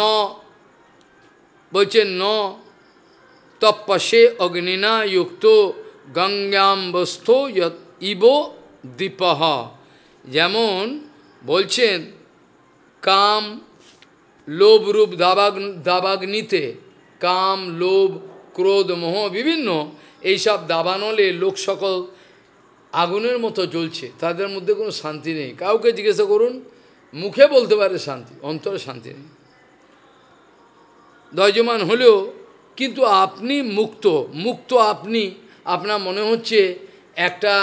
বলছেন ন তপসে অগ্নিনা যুক্ত গঙ্গাম্বস্থ ইব দীপহ। যেমন বলছেন কাম লোভ রূপ দাবাগ্নিতে, কাম লোভ ক্রোধ মোহ বিভিন্ন এইসব দাবানলে লোক সকল আগুনের মতো জ্বলছে, তাদের মধ্যে কোনো শান্তি নেই। কাউকে জিজ্ঞাসা করুন, মুখে বলতে পারে শান্তি, অন্তরে শান্তি নেই। দয়জমান হলেও কিন্তু আপনি মুক্ত, মুক্ত আপনি, আপনার মনে হচ্ছে একটা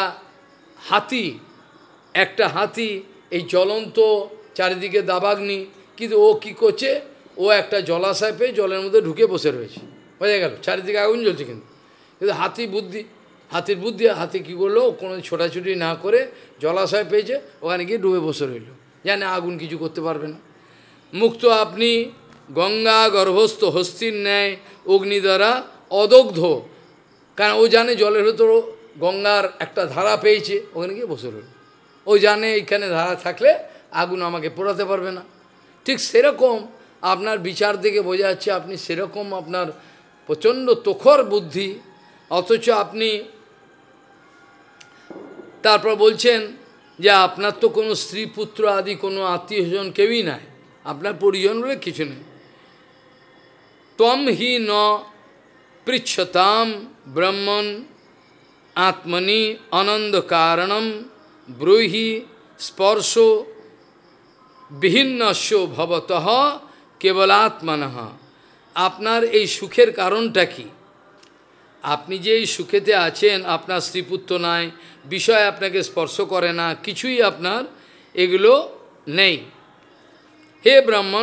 হাতি এই জ্বলন্ত চারিদিকে দাবাগ্নি, কিন্তু ও কি করছে, ও একটা জলাশয় পেয়ে জলের মধ্যে ঢুকে বসে রয়েছে, বোঝা গেল, চারিদিকে আগুন জ্বলছে। কিন্তু হাতির বুদ্ধি, হাতি কী করলো, কোনো ছোটাছুটি না করে জলাশয় পেয়েছে, ওখানে গিয়ে ডুবে বসে রইল, জানে আগুন কিছু করতে পারবে না। মুক্ত আপনি গঙ্গা গর্ভস্থ হস্তির ন্যায় অগ্নি দ্বারা অদগ্ধ, কারণ ও জানে জলের ভেতর গঙ্গার একটা ধারা পেয়েছে, ওখানে গিয়ে বসে রইল। ও জানে এইখানে ধারা থাকলে আগুন আমাকে পোড়াতে পারবে না। ঠিক সেরকম আপনার বিচার থেকে বোঝা যাচ্ছে আপনি সেরকম, আপনার প্রচণ্ড তোখর বুদ্ধি, অথচ আপনি তারপর বলছেন যে আপনার তো কোনো স্ত্রী পুত্র আদি কোনো আত্মীয়স্বজন কেউই নাই, আপনার পরিজন বলে কিছু নেই। ত্বম হি ন পৃচ্ছতাম ব্রহ্মণ আত্মনি আনন্দ কারণম ব্রূহি স্পর্শ বিহিন্নস্য ভবতঃ কেবলাত্মনঃ। আপনার এই সুখের কারণটা কি? আপনি যে এই সুখেতে আছেন, আপনার স্ত্রীপুত্র নাই, বিষয় আপনাকে স্পর্শ করে না, কিছুই আপনার এগুলো নেই। হে ব্রাহ্মণ,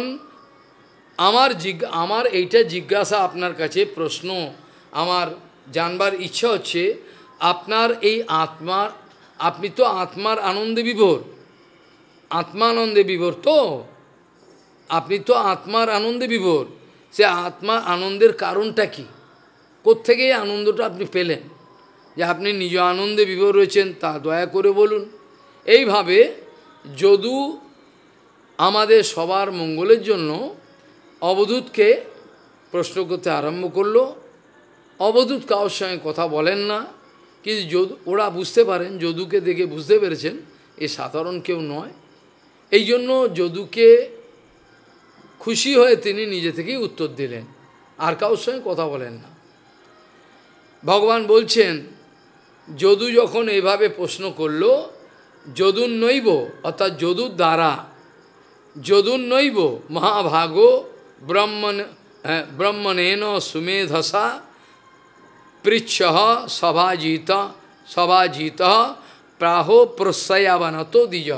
আমার এইটা জিজ্ঞাসা আপনার কাছে, প্রশ্ন আমার জানবার ইচ্ছা হচ্ছে, আপনার এই আত্মার, আপনি তো আত্মার আনন্দে বিভোর, আত্মানন্দে বিভোর তো, আপনি তো আত্মার আনন্দে বিভোর, সে আত্মার আনন্দের কারণটা কি? কোত্থেকে এই আনন্দটা আপনি পেলেন যে আপনি নিজ আনন্দে বিভোর রয়েছেন, তা দয়া করে বলুন। এইভাবে যদু আমাদের সবার মঙ্গলের জন্য অবধূতকে প্রশ্ন করতে আরম্ভ করলো। অবধূত কারোর সঙ্গে কথা বলেন না, কিন্তু ওরা বুঝতে পারেন, যদুকে দেখে বুঝতে পেরেছেন এ সাধারণ কেউ নয়। এই জন্য যদুকে খুশি হয়ে তিনি নিজে থেকেই উত্তর দিলেন, আর কারোর সঙ্গে কথা বলেন না। ভগবান বলছেন, যদু যখন এইভাবে প্রশ্ন করল, যদুর্নৈব অর্থাৎ যদুর দ্বারা, যদুর্নৈব মহাভাগো ব্রহ্মণেন সুমেধসা পৃচ্ছঃ সভাজিত প্রাহ প্রস্যাবনত দ্বিজ।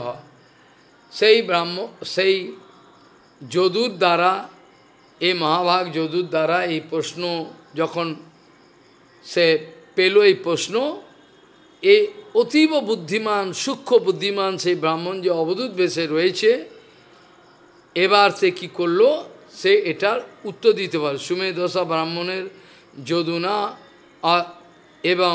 সেই যদুর দ্বারা, এই মহাভাগ যদুর দ্বারা এই প্রশ্ন যখন সে পেল, এই প্রশ্ন, এই অতীব বুদ্ধিমান, সূক্ষ্ম বুদ্ধিমান সেই ব্রাহ্মণ যে অবধূত বেশে রয়েছে, এবার সে কী করল, সে এটার উত্তর দিতে পারে। সুমেধসা ব্রাহ্মণের যদুনা এবং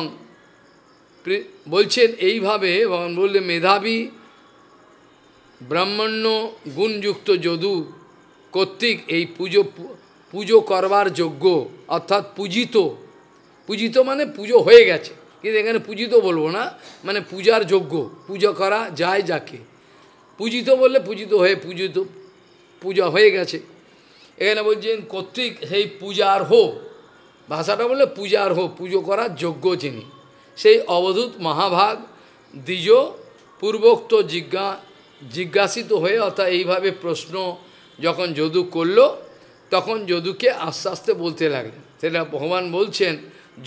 বলছেন এইভাবে, ভগবান বললে মেধাবী ব্রাহ্মণ্য গুণযুক্ত যদু কর্তৃক এই পুজো করবার যোগ্য, অর্থাৎ পূজিত, পূজিত মানে পুজো হয়ে গেছে, কিন্তু এখানে পূজিত বলবো না, মানে পূজার যোগ্য, পূজা করা যায় যাকে, পূজিত বললে পূজিত হয়ে, পূজা হয়ে গেছে। এখানে বলছেন কর্তৃক সেই পূজার হো, ভাষাটা বললে পূজার হো, পুজো করার যোগ্য যিনি, সেই অবধূত মহাভাগ দ্বিজ পূর্বোক্ত জিজ্ঞাসিত হয়ে, অর্থাৎ এইভাবে প্রশ্ন যখন যদু করল, তখন যদুকে আস্তে আস্তে বলতে লাগলেন। সেটা ভগবান বলছেন,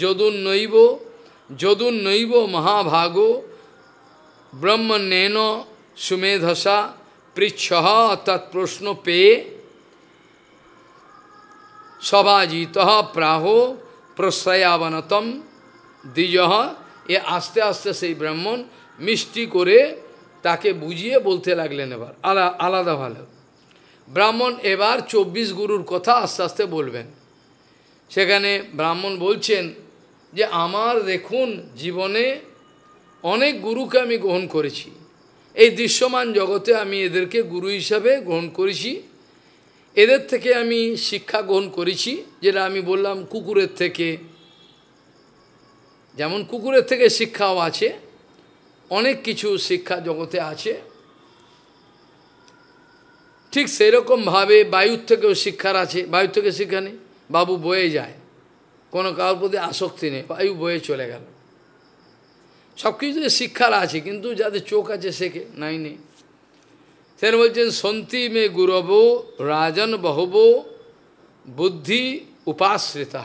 যদুর্নৈব মহাভাগো ব্রহ্মণ্যেন সুমেধসা পৃচ্ছঃ, অর্থাৎ প্রশ্ন পেয়ে সভাজিত প্রাহ প্রশ্রয়াবনতম দ্বিজ। এ আস্তে আস্তে সেই ব্রাহ্মণ মিষ্টি করে তাকে বুঝিয়ে বলতে লাগলেন। এবার আলাদা ভালো ব্রাহ্মণ এবার 24 গুরুর কথা আস্তে আস্তে বলবেন। সেখানে ব্রাহ্মণ বলছেন যে আমার দেখুন জীবনে অনেক গুরুকে আমি গ্রহণ করেছি, এই দৃশ্যমান জগতে আমি এদেরকে গুরু হিসাবে গ্রহণ করেছি, এদের থেকে আমি শিক্ষা গ্রহণ করেছি, যেটা আমি বললাম কুকুরের থেকে, যেমন কুকুরের থেকে শিক্ষাও আছে, অনেক কিছু শিক্ষা জগতে আছে, ঠিক সেরকমভাবে বায়ুর থেকেও শিক্ষার আছে। বায়ুর থেকে শিক্ষা নেই, বাবু বয়ে যায়, কোনো কারোর প্রতি আসক্তি নেই, বায়ু বয়ে চলে গেল, সব কিছুতে শিক্ষার আছে, কিন্তু যাদের চোখ আছে শেখে নাই নেই। সেখানে বলছেন সন্তি মে গুরব রাজন বহব বুদ্ধি উপাশ্রিতা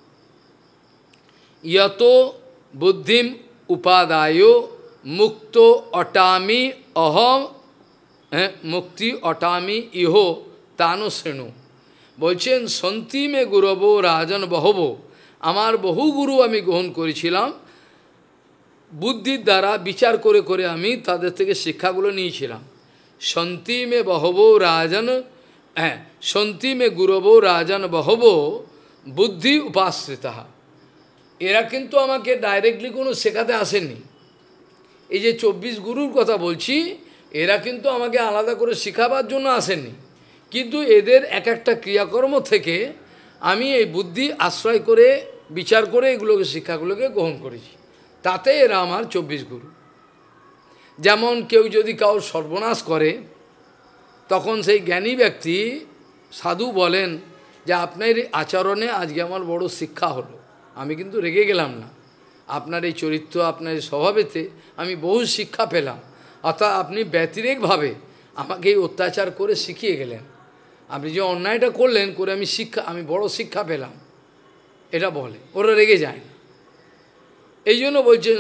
ইয়ত বুদ্ধিম উপাদায় মুক্ত অটামি অহম মুক্তি অটামি ইহো তানো শ্রেণু। বলছেন সন্তি মে গুরব রাজন বহব, আমার বহু গুরু আমি গ্রহণ করেছিলাম, বুদ্ধির দ্বারা বিচার করে করে আমি তাদের থেকে শিক্ষাগুলো নিয়েছিলাম। সন্তি মে বহব রাজন, সন্তি মে গুরব রাজন বহব বুদ্ধি উপাশ্রিতা। এরা কিন্তু আমাকে ডাইরেক্টলি কোনো শেখাতে আসেননি। এই যে 24 গুরুর কথা বলছি, এরা কিন্তু আমাকে আলাদা করে শেখাবার জন্য আসেননি, কিন্তু এদের এক একটা ক্রিয়াকর্ম থেকে আমি এই বুদ্ধি আশ্রয় করে বিচার করে এগুলোকে শিক্ষাগুলোকে গ্রহণ করেছি, তাতে এরা আমার 24 গুরু। যেমন কেউ যদি কারোর সর্বনাশ করে, তখন সেই জ্ঞানী ব্যক্তি সাধু বলেন যে আপনার এই আচরণে আজকে আমার বড় শিক্ষা হলো, আমি কিন্তু রেগে গেলাম না, আপনার এই চরিত্র, আপনার এই স্বভাবেতে আমি বহু শিক্ষা পেলাম, অর্থাৎ আপনি ব্যতিরেকভাবে আমাকে এই অত্যাচার করে শিখিয়ে গেলেন। আপনি যে অন্যায়টা করলেন, করে আমি বড় শিক্ষা পেলাম, এটা বলে, ওরা রেগে যায় না। এই জন্য বলছেন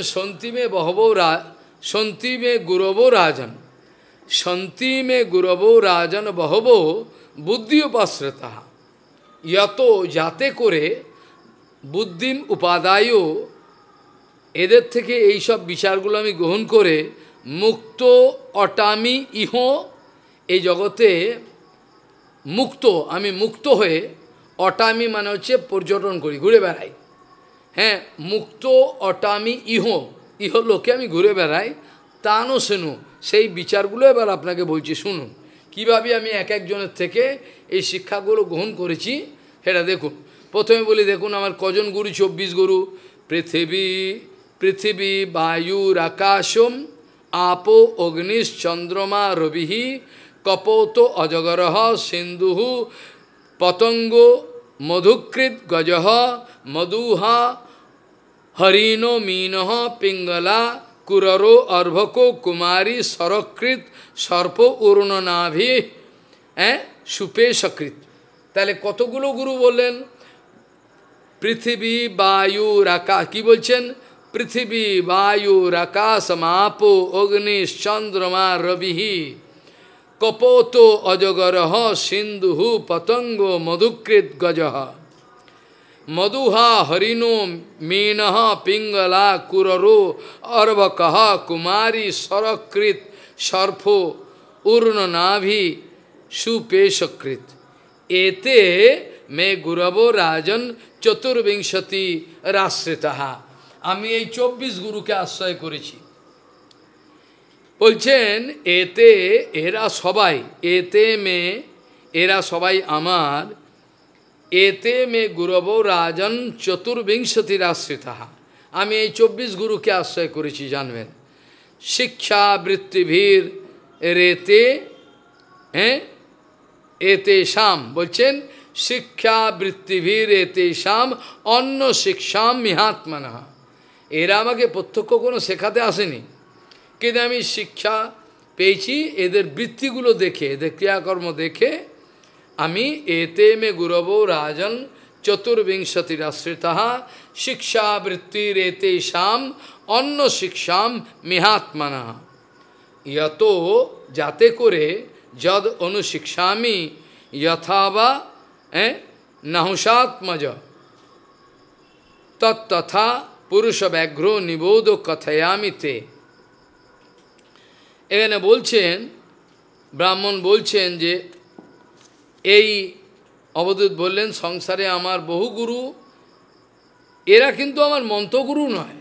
সন্তি মে গুরব রাজন, সন্তি মে গুরব রাজন বহব বুদ্ধি উপাশ্রিতা, যত যাতে করে বুদ্ধিম উপাদায়, এদের থেকে এই সব বিচারগুলো আমি গ্রহণ করে মুক্ত অটামি ইহ, এই জগতে আমি মুক্ত হয়ে, অটামি মানে হচ্ছে পর্যটন করি, ঘুরে বেড়াই। হ্যাঁ, মুক্ত অটামি ইহ লোকে আমি ঘুরে বেড়াই, তানো শুনু, সেই বিচারগুলো এবার আপনাকে বলছি শুনুন। কীভাবে আমি এক একজনের থেকে এই শিক্ষাগুলো গ্রহণ করেছি সেটা দেখুন। প্রথমে বলি, দেখুন আমার কজন গুরু, 24 গুরু। পৃথিবী বায়ুর আকাশম আপো অগ্নিশ চন্দ্রমা রবি কপোত অজগরহ সিন্ধু পতঙ্গ মধুকৃত গজহ মধুহা হরিণো মীনহ পিঙ্গলা কুররো অর্ভকো কুমারী সরকৃত সর্প উর্ণনাভি সুপেশকৃত। তাহলে কতগুলো গুরু বললেন? পৃথিবী বায়ুর আকাশ, কি বলছেন? পৃথিবী বায়ুর আকাশ মাপো অগ্নি চন্দ্রমা রবি কপোত অজগরহ সিন্ধু পতঙ্গ মধুকৃত গজহ মধুহা হরিণো মীনহ পিঙ্গলা কুররো অর্ভকহ কুমারী সরকৃত সর্প উর্ণনাভি সুপেশকৃত। এতে মে গুরব রাজন চতুর্বিংশতি রাশ্রিতা। আমি এই 24 গুরুকে আশ্রয় করেছি। বলছেন এতে এরা সবাই আমার, এতে মে গুরব রাজন চতুর্বিংশতি রাশ্রিতা। আমি এই 24 গুরুকে আশ্রয় করেছি, জানবেন। শিক্ষা বৃত্তিভীর রেতে এতেষাম, বলছেন শিক্ষা বৃত্তিভীর এতেষাম অন্য শিক্ষাম মিহাত্মনঃ। এরা আমাকে প্রত্যক্ষ কোনো শেখাতে আসেনি, কিন্তু আমি শিক্ষা পেয়েছি এদের বৃত্তিগুলো দেখে, এদের ক্রিয়াকর্ম দেখে। আমি এতে মে গুরব রাজন চতুর্বিংশতি আশ্রিতা শিক্ষা বৃত্তির এতেষাম অন্য শিক্ষাম মিহাত্মনঃ যত, যাতে করে যদ অনুশিক্ষামি যথাবা নাহুষাত্মজ তথা পুরুষ ব্যাঘ্র নিবোধ কথয়ামি তে। এখানে বলছেন, ব্রাহ্মণ বলছেন যে এই অবধূত বললেন সংসারে আমার বহু গুরু, এরা কিন্তু আমার মন্ত্রগুরু নয়,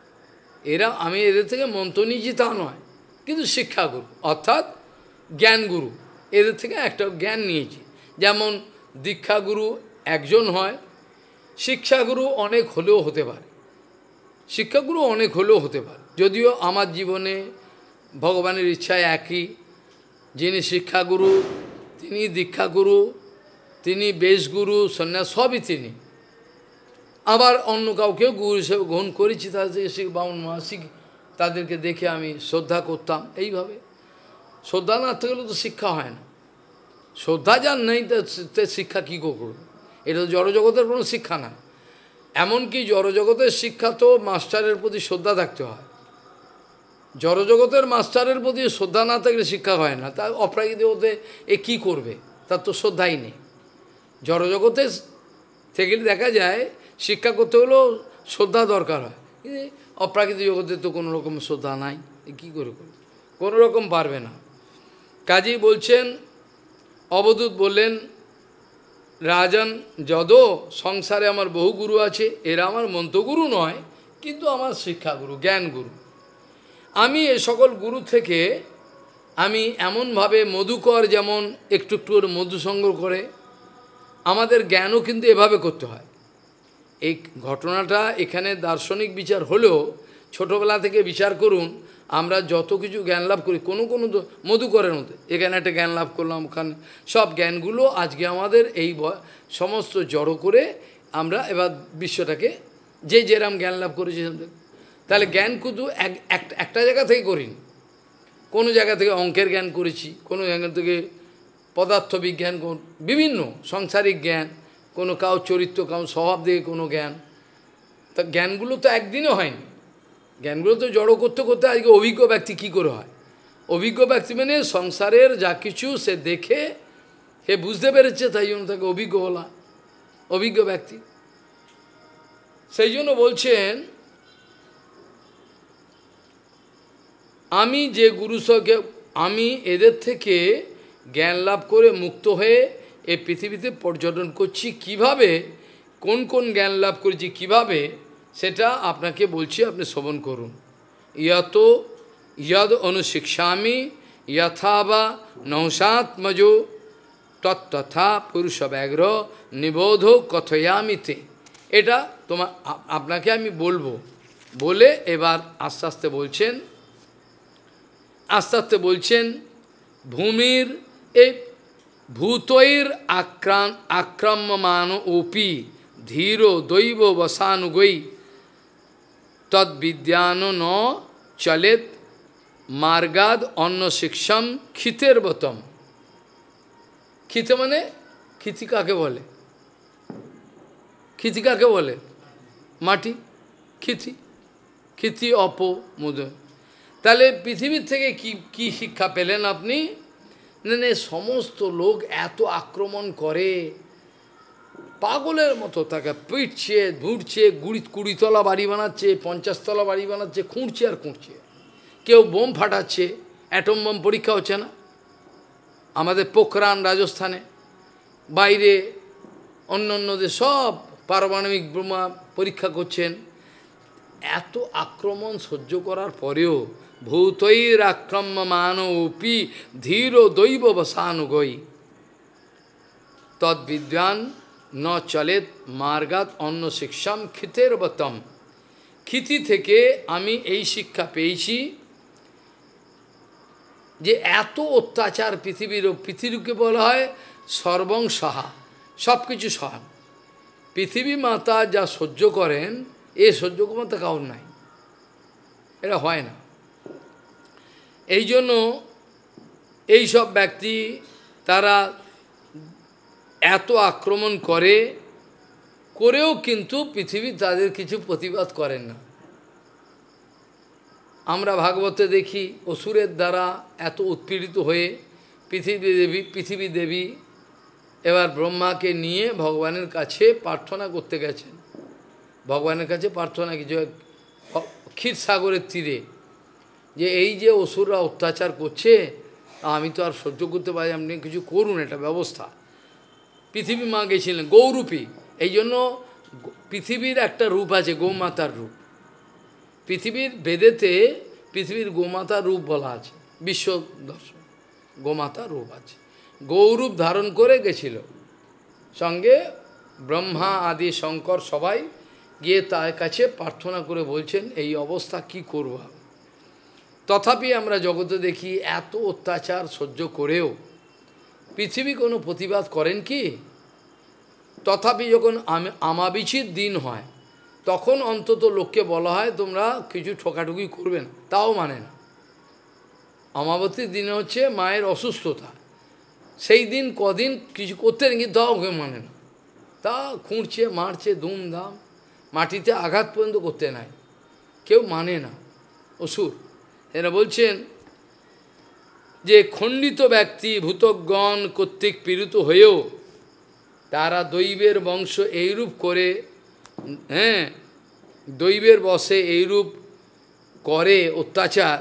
আমি এদের থেকে মন্ত্র নিয়েছি তা নয়, কিন্তু শিক্ষাগুরু অর্থাৎ জ্ঞানগুরু, এদের থেকে একটা জ্ঞান নিয়েছি। যেমন দীক্ষাগুরু একজন হয়, শিক্ষাগুরু অনেক হলেও হতে পারে, শিক্ষাগুরু অনেক হলেও হতে পারে। যদিও আমার জীবনে ভগবানের ইচ্ছায় একই, যিনি শিক্ষাগুরু তিনি দীক্ষাগুরু, তিনি বেশগুরু সন্ন্যাস সবই তিনি। আবার অন্য কাউকেও গুরু হিসেবে গ্রহণ করেছি, তাদের শিখ বামন মহাশিখ, তাদেরকে দেখে আমি শ্রদ্ধা করতাম। এইভাবে শ্রদ্ধা না থাকলে তো শিক্ষা হয় না। শ্রদ্ধা যার নেই তে শিক্ষা কী করবে? এটা তো জড়জগতের কোনো শিক্ষা না। এমনকি জড়জগতের শিক্ষা তো মাস্টারের প্রতি শ্রদ্ধা থাকতে হয়। জড়জগতের মাস্টারের প্রতি শ্রদ্ধা না থাকলে শিক্ষা হয় না। তার অপ্রাকৃতিক হতে এ কী করবে? তার তো শ্রদ্ধাই নেই। জড়জগতে থেকে দেখা যায় শিক্ষা করতে হলেও শ্রদ্ধা দরকার হয়, কিন্তু অপ্রাকৃতিক জগতে তো কোনো রকম শ্রদ্ধা নাই, কী করে করবে? কোনো রকম পারবে না। কাজেই বলছেন, অবধূত বললেন, রাজন যদ সংসারে আমার বহু গুরু আছে, এরা আমার মন্ত্রগুরু নয়, কিন্তু আমার শিক্ষাগুরু, জ্ঞানগুরু। আমি এ সকল গুরু থেকে আমি এমনভাবে মধুকর, যেমন একটু একটু করে মধু সংগ্রহ করে, আমাদের জ্ঞানও কিন্তু এভাবে করতে হয়। এই ঘটনাটা এখানে দার্শনিক বিচার হলেও ছোটোবেলা থেকে বিচার করুন, আমরা যত কিছু জ্ঞান লাভ করি কোনো মধুকরের মধ্যে, এখানে একটা জ্ঞান লাভ করলাম, ওখানে সব জ্ঞানগুলো আজকে আমাদের এই সমস্ত জড়ো করে আমরা এবার বিশ্বটাকে যে যেরাম জ্ঞান লাভ করেছি, তাহলে জ্ঞান কিন্তু একটা জায়গা থেকে করিনি, কোনো জায়গা থেকে অঙ্কের জ্ঞান করেছি, কোনো জায়গা থেকে পদার্থবিজ্ঞান, বিভিন্ন সাংসারিক জ্ঞান, কোনো কাউ চরিত্র, কাউ স্বভাব দিয়ে কোনো জ্ঞান। তা জ্ঞানগুলো তো একদিনও হয়নি, জ্ঞানগুলো তো জড়ো করতে করতে আজকে অভিজ্ঞ ব্যক্তি কী করে হয়? অভিজ্ঞ ব্যক্তি মানে সংসারের যা কিছু সে দেখে সে বুঝতে পেরেছে, তাই জন্য তাকে অভিজ্ঞ বলা, অভিজ্ঞ ব্যক্তি। সেই জন্য বলছেন, আমি যে গুরুসকে, আমি এদের থেকে জ্ঞান লাভ করে মুক্ত হয়ে এই পৃথিবীতে পর্যটন করছি, কিভাবে, কোন কোন জ্ঞান লাভ করেছি কিভাবে, সেটা আপনাকে বলছি, আপনি শ্রবণ করুন। ইয়ত ইয়দ অনুশিক্ষামি যথা বা নৌসাত্মজো তত্তথা পুরুষ ব্যাঘ্র নিবোধ কথয়ামিতে। এটা আপনাকে আমি বলবো, বলে এবার আস্তে আস্তে বলছেন, আস্তে আস্তে বলছেন, ভূমির এই ভূতৈর আক্রম্যমান ওপি ধীর দৈব বসানুগৈ তদ্বিদ্যান ন চলেত মার্গাদ অন্ন শিক্ষম ক্ষিতের বতম। ক্ষিতে মানে, ক্ষিতি কাকে বলে? ক্ষিতি কাকে বলে? মাটি, ক্ষিতি, ক্ষিতি অপ মুদ। তাহলে পৃথিবীর থেকে কি শিক্ষা পেলেন আপনি? না, সমস্ত লোক এত আক্রমণ করে, পাগলের মতো তাকে পিটছে, ধুঁড়ছে, কুড়িতলা বাড়ি বানাচ্ছে, 50 তলা বাড়ি বানাচ্ছে, খুঁড়ছে আর খুঁড়ছে। কেউ বোম ফাটাচ্ছে, অ্যাটম বোম পরীক্ষা হচ্ছে না আমাদের পোখরান রাজস্থানে, বাইরে অন্য দেশ সব পারমাণবিক বোমা পরীক্ষা করছেন। এত আক্রমণ সহ্য করার পরেও ভূতৈর আক্রম্যমান উপি ধীর দৈব বসানুগৈ তদ্বিদ্যান ন চলেত মার্গাত অন্য শিক্ষাম ক্ষিতের বতম। ক্ষিতি থেকে আমি এই শিক্ষা পেয়েছি যে এত অত্যাচার পৃথিবীকে বলা হয় সর্বং সাহা, সব কিছু সহান। পৃথিবী মাতা যা সহ্য করেন, এ সহ্য ক্ষমতা কাউর নাই, এটা হয় না। এই জন্য এইসব ব্যক্তি তারা এত আক্রমণ করেও কিন্তু পৃথিবী তাদের কিছু প্রতিবাদ করেন না। আমরা ভাগবতে দেখি অসুরের দ্বারা এত উৎপীড়িত হয়ে পৃথিবী দেবী এবার ব্রহ্মাকে নিয়ে ভগবানের কাছে প্রার্থনা করতে গেছেন। ভগবানের কাছে প্রার্থনা কিছু ক্ষীরসাগরের তীরে, যে এই যে অসুররা অত্যাচার করছে, আমি তো আর সহ্য করতে পারি, আপনি কিছু করুন, এটা ব্যবস্থা। পৃথিবী মা গেছিলেন গৌরূপী, এই জন্য পৃথিবীর একটা রূপ আছে, গৌমাতার রূপ। পৃথিবীর বেদেতে পৃথিবীর গোমাতার রূপ বলা আছে, বিশ্ব দর্শন গোমাতার রূপ আছে। গৌরূপ ধারণ করে গেছিল, সঙ্গে ব্রহ্মা আদি শঙ্কর সবাই গিয়ে তার কাছে প্রার্থনা করে বলছেন এই অবস্থা কি করব। তথাপি আমরা জগতে দেখি এত অত্যাচার সহ্য করেও পৃথিবী কোনো প্রতিবাদ করেন কি? তথাপি যখন আমাবিছির দিন হয়, তখন অন্তত লোককে বলা হয় তোমরা কিছু ঠোকাঠুকি করবে না, তাও মানে না। অমাবস্যার দিনে হচ্ছে মায়ের অসুস্থতা, সেই দিন কদিন কিছু করতে নাকি, তাও কেউ মানে না, তা খুঁড়ছে মারছে ধুমধাম, মাটিতে আঘাত পর্যন্ত করতে নাই, কেউ মানে না। অসুর এরা বলছেন যে খণ্ডিত ব্যক্তি ভূতগণ কর্তৃক পীড়িত হয়েও তারা দৈবের বংশ এইরূপ করে, দৈবের বশে এইরূপ করে অত্যাচার,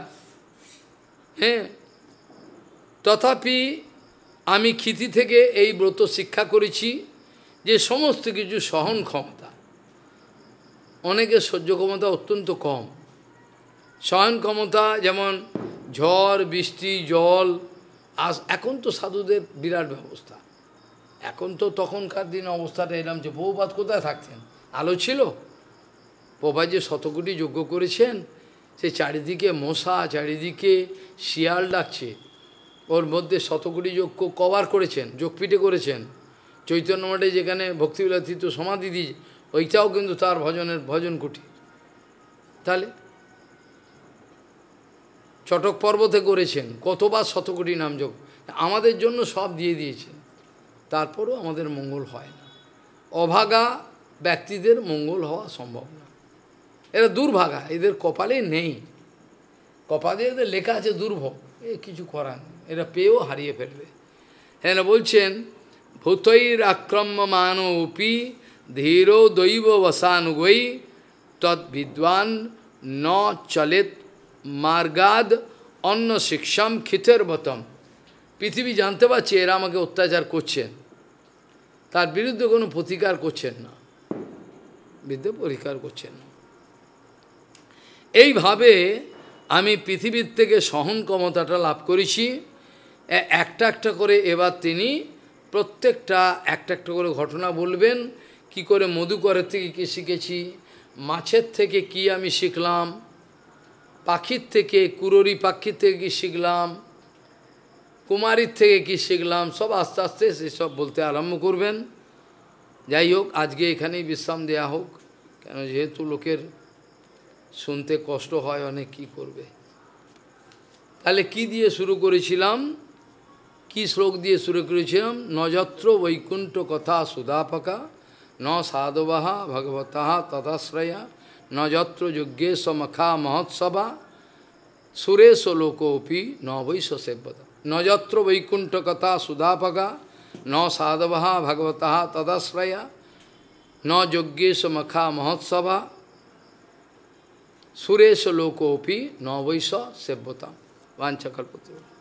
তথাপি আমি ক্ষিতি থেকে এই ব্রত শিক্ষা করেছি যে সমস্ত কিছু সহন ক্ষমতা, অনেকের সহ্য ক্ষমতা অত্যন্ত কম। সহন ক্ষমতা যেমন ঝড় বৃষ্টি জল, এখন তো সাধুদের বিরাট ব্যবস্থা, এখন তো তখনকার দিন অবস্থাটা এলাম যে বহুপাত কোথায় থাকতেন, আলো ছিল। প্রভা যে শতকোটি যজ্ঞ করেছেন, সে চারিদিকে মশা, চারিদিকে শিয়াল ডাকছে, ওর মধ্যে শতকোটি যজ্ঞ কভার করেছেন, যোগপীঠে করেছেন। চৈতন্য মঠে যেখানে ভক্তিবিলাতীত সমাধি দিয়ে, ওইটাও কিন্তু তার ভজন কুটির। তাহলে চটক পর্বতে করেছেন, কতবার শতকোটি নাম যোগ, আমাদের জন্য সব দিয়ে দিয়েছেন, তারপরেও আমাদের মঙ্গল হয় না। অভাগা ব্যক্তিদের মঙ্গল হওয়া সম্ভব না, এরা দুর্ভাগা, এদের কপালে নেই, কপালে এদের লেখা আছে দুর্ভোগ, এ কিছু করার নেই, এরা পেয়েও হারিয়ে ফেলবে। হ্যাঁ বলছেন, ভূতৈর আক্রম্যমান উপি ধীরো দৈব বসানুগৈ তৎ বিদ্বান ন চলেত মার্গাদ অন্য শিক্ষাম খিতের বতম। পৃথিবী জানতে পারছে এরা আমাকে অত্যাচার করছেন, তার বিরুদ্ধে কোনো প্রতিকার করছেন না, বিরুদ্ধে প্রতিকার করছেন না। এইভাবে আমি পৃথিবীর থেকে সহন ক্ষমতাটা লাভ করেছি। একটা একটা করে এবার তিনি প্রত্যেকটা একটা একটা করে ঘটনা বলবেন, কি করে মধুকরের থেকে কী শিখেছি, মাছের থেকে কি আমি শিখলাম, পাখির থেকে, কুররি পাখির থেকে কী শিখলাম, কুমারীর থেকে কী শিখলাম, সব আস্তে আস্তে সেসব বলতে আরম্ভ করবেন। যাই হোক, আজকে এখানেই বিশ্রাম দেয়া হোক, কেন যেহেতু লোকের শুনতে কষ্ট হয় অনেক, কি করবে। তাহলে কি দিয়ে শুরু করেছিলাম, কি শ্লোক দিয়ে শুরু করেছিলাম, নযত্র বৈকুণ্ঠ কথা সুধাপকা ন সাধবাহা ভগবতঃ তদাশ্রয়া নযত্র যজ্ঞেশ মখা মহোৎসবা সুরেশ লোকোপি ন বৈশ সেব্যতা। নযত্র বৈকুণ্ঠ কথা সুধাপকা ন সাধবাহা ভগবতঃ তদাশ্রয়া ন যজ্ঞেশ মখা মহোৎসবা সুরেশ লোকোপি ন বৈশ সেব্যতা। वाञ्छकल्पतरु।